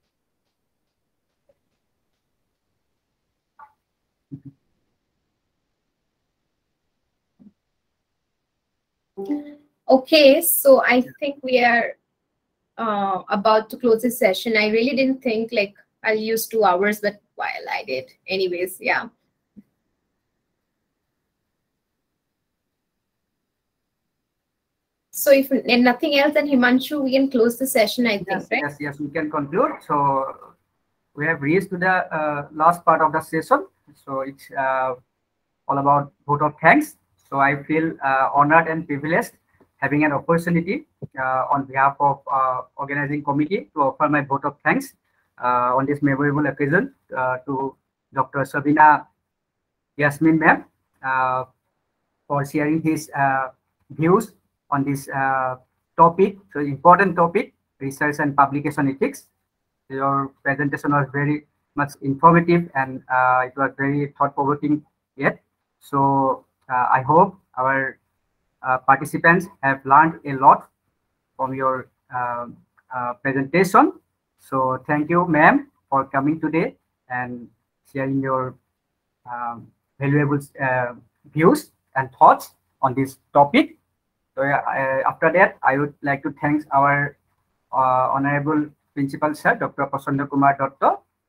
Okay, so I think we are uh, about to close this session. I really didn't think like I'll use two hours, but while I did. Anyways, yeah. So if and nothing else, then Himanshu, we can close the session, I think, yes, right? Yes, yes, we can conclude. So we have reached to the uh, last part of the session. So it's uh, all about vote of thanks. So I feel uh, honored and privileged having an opportunity uh, on behalf of uh, organizing committee to offer my vote of thanks uh, on this memorable occasion uh, to Doctor Sabina Yasmin ma'am uh, for sharing his uh, views on this uh, topic, so important topic, research and publication ethics. Your presentation was very much informative and uh, it was very thought-provoking yet. So uh, I hope our uh, participants have learned a lot from your uh, uh, presentation. So thank you, ma'am, for coming today and sharing your um, valuable uh, views and thoughts on this topic. So uh, after that, I would like to thank our uh, Honorable Principal Sir, Doctor Prasanna Kumar Datta,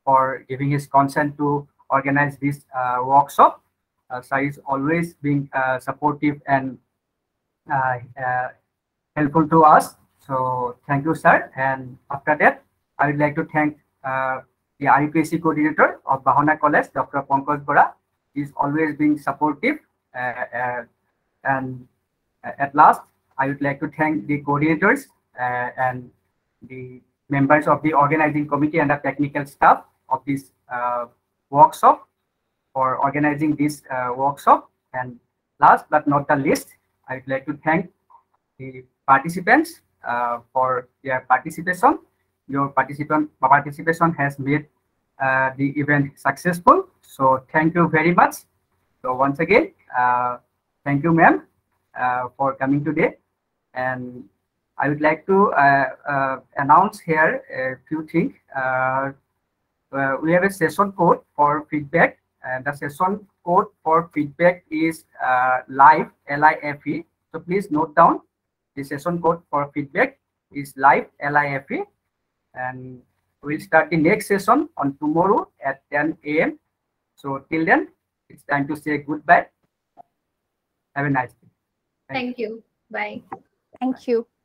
for giving his consent to organize this uh, workshop. Uh, sir is always being uh, supportive and uh, uh, helpful to us. So thank you, sir. And after that, I would like to thank uh, the I Q A C coordinator of Bahona College, Doctor Pankaj Bora. He is always being supportive. Uh, uh, and uh, at last, I would like to thank the coordinators uh, and the members of the organizing committee and the technical staff of this uh, workshop for organizing this uh, workshop. And last but not the least, I would like to thank the participants uh, for their participation. Your participant participation has made uh, the event successful. So thank you very much. So once again, uh, thank you, ma'am, uh, for coming today. And I would like to uh, uh, announce here a few things. Uh, uh, we have a session code for feedback, and the session code for feedback is uh, live, L I F E. So please note down the session code for feedback is live, L I F E. And we'll start the next session on tomorrow at ten A M So till then, it's time to say goodbye. Have a nice day. Thank you. Bye. Thank you.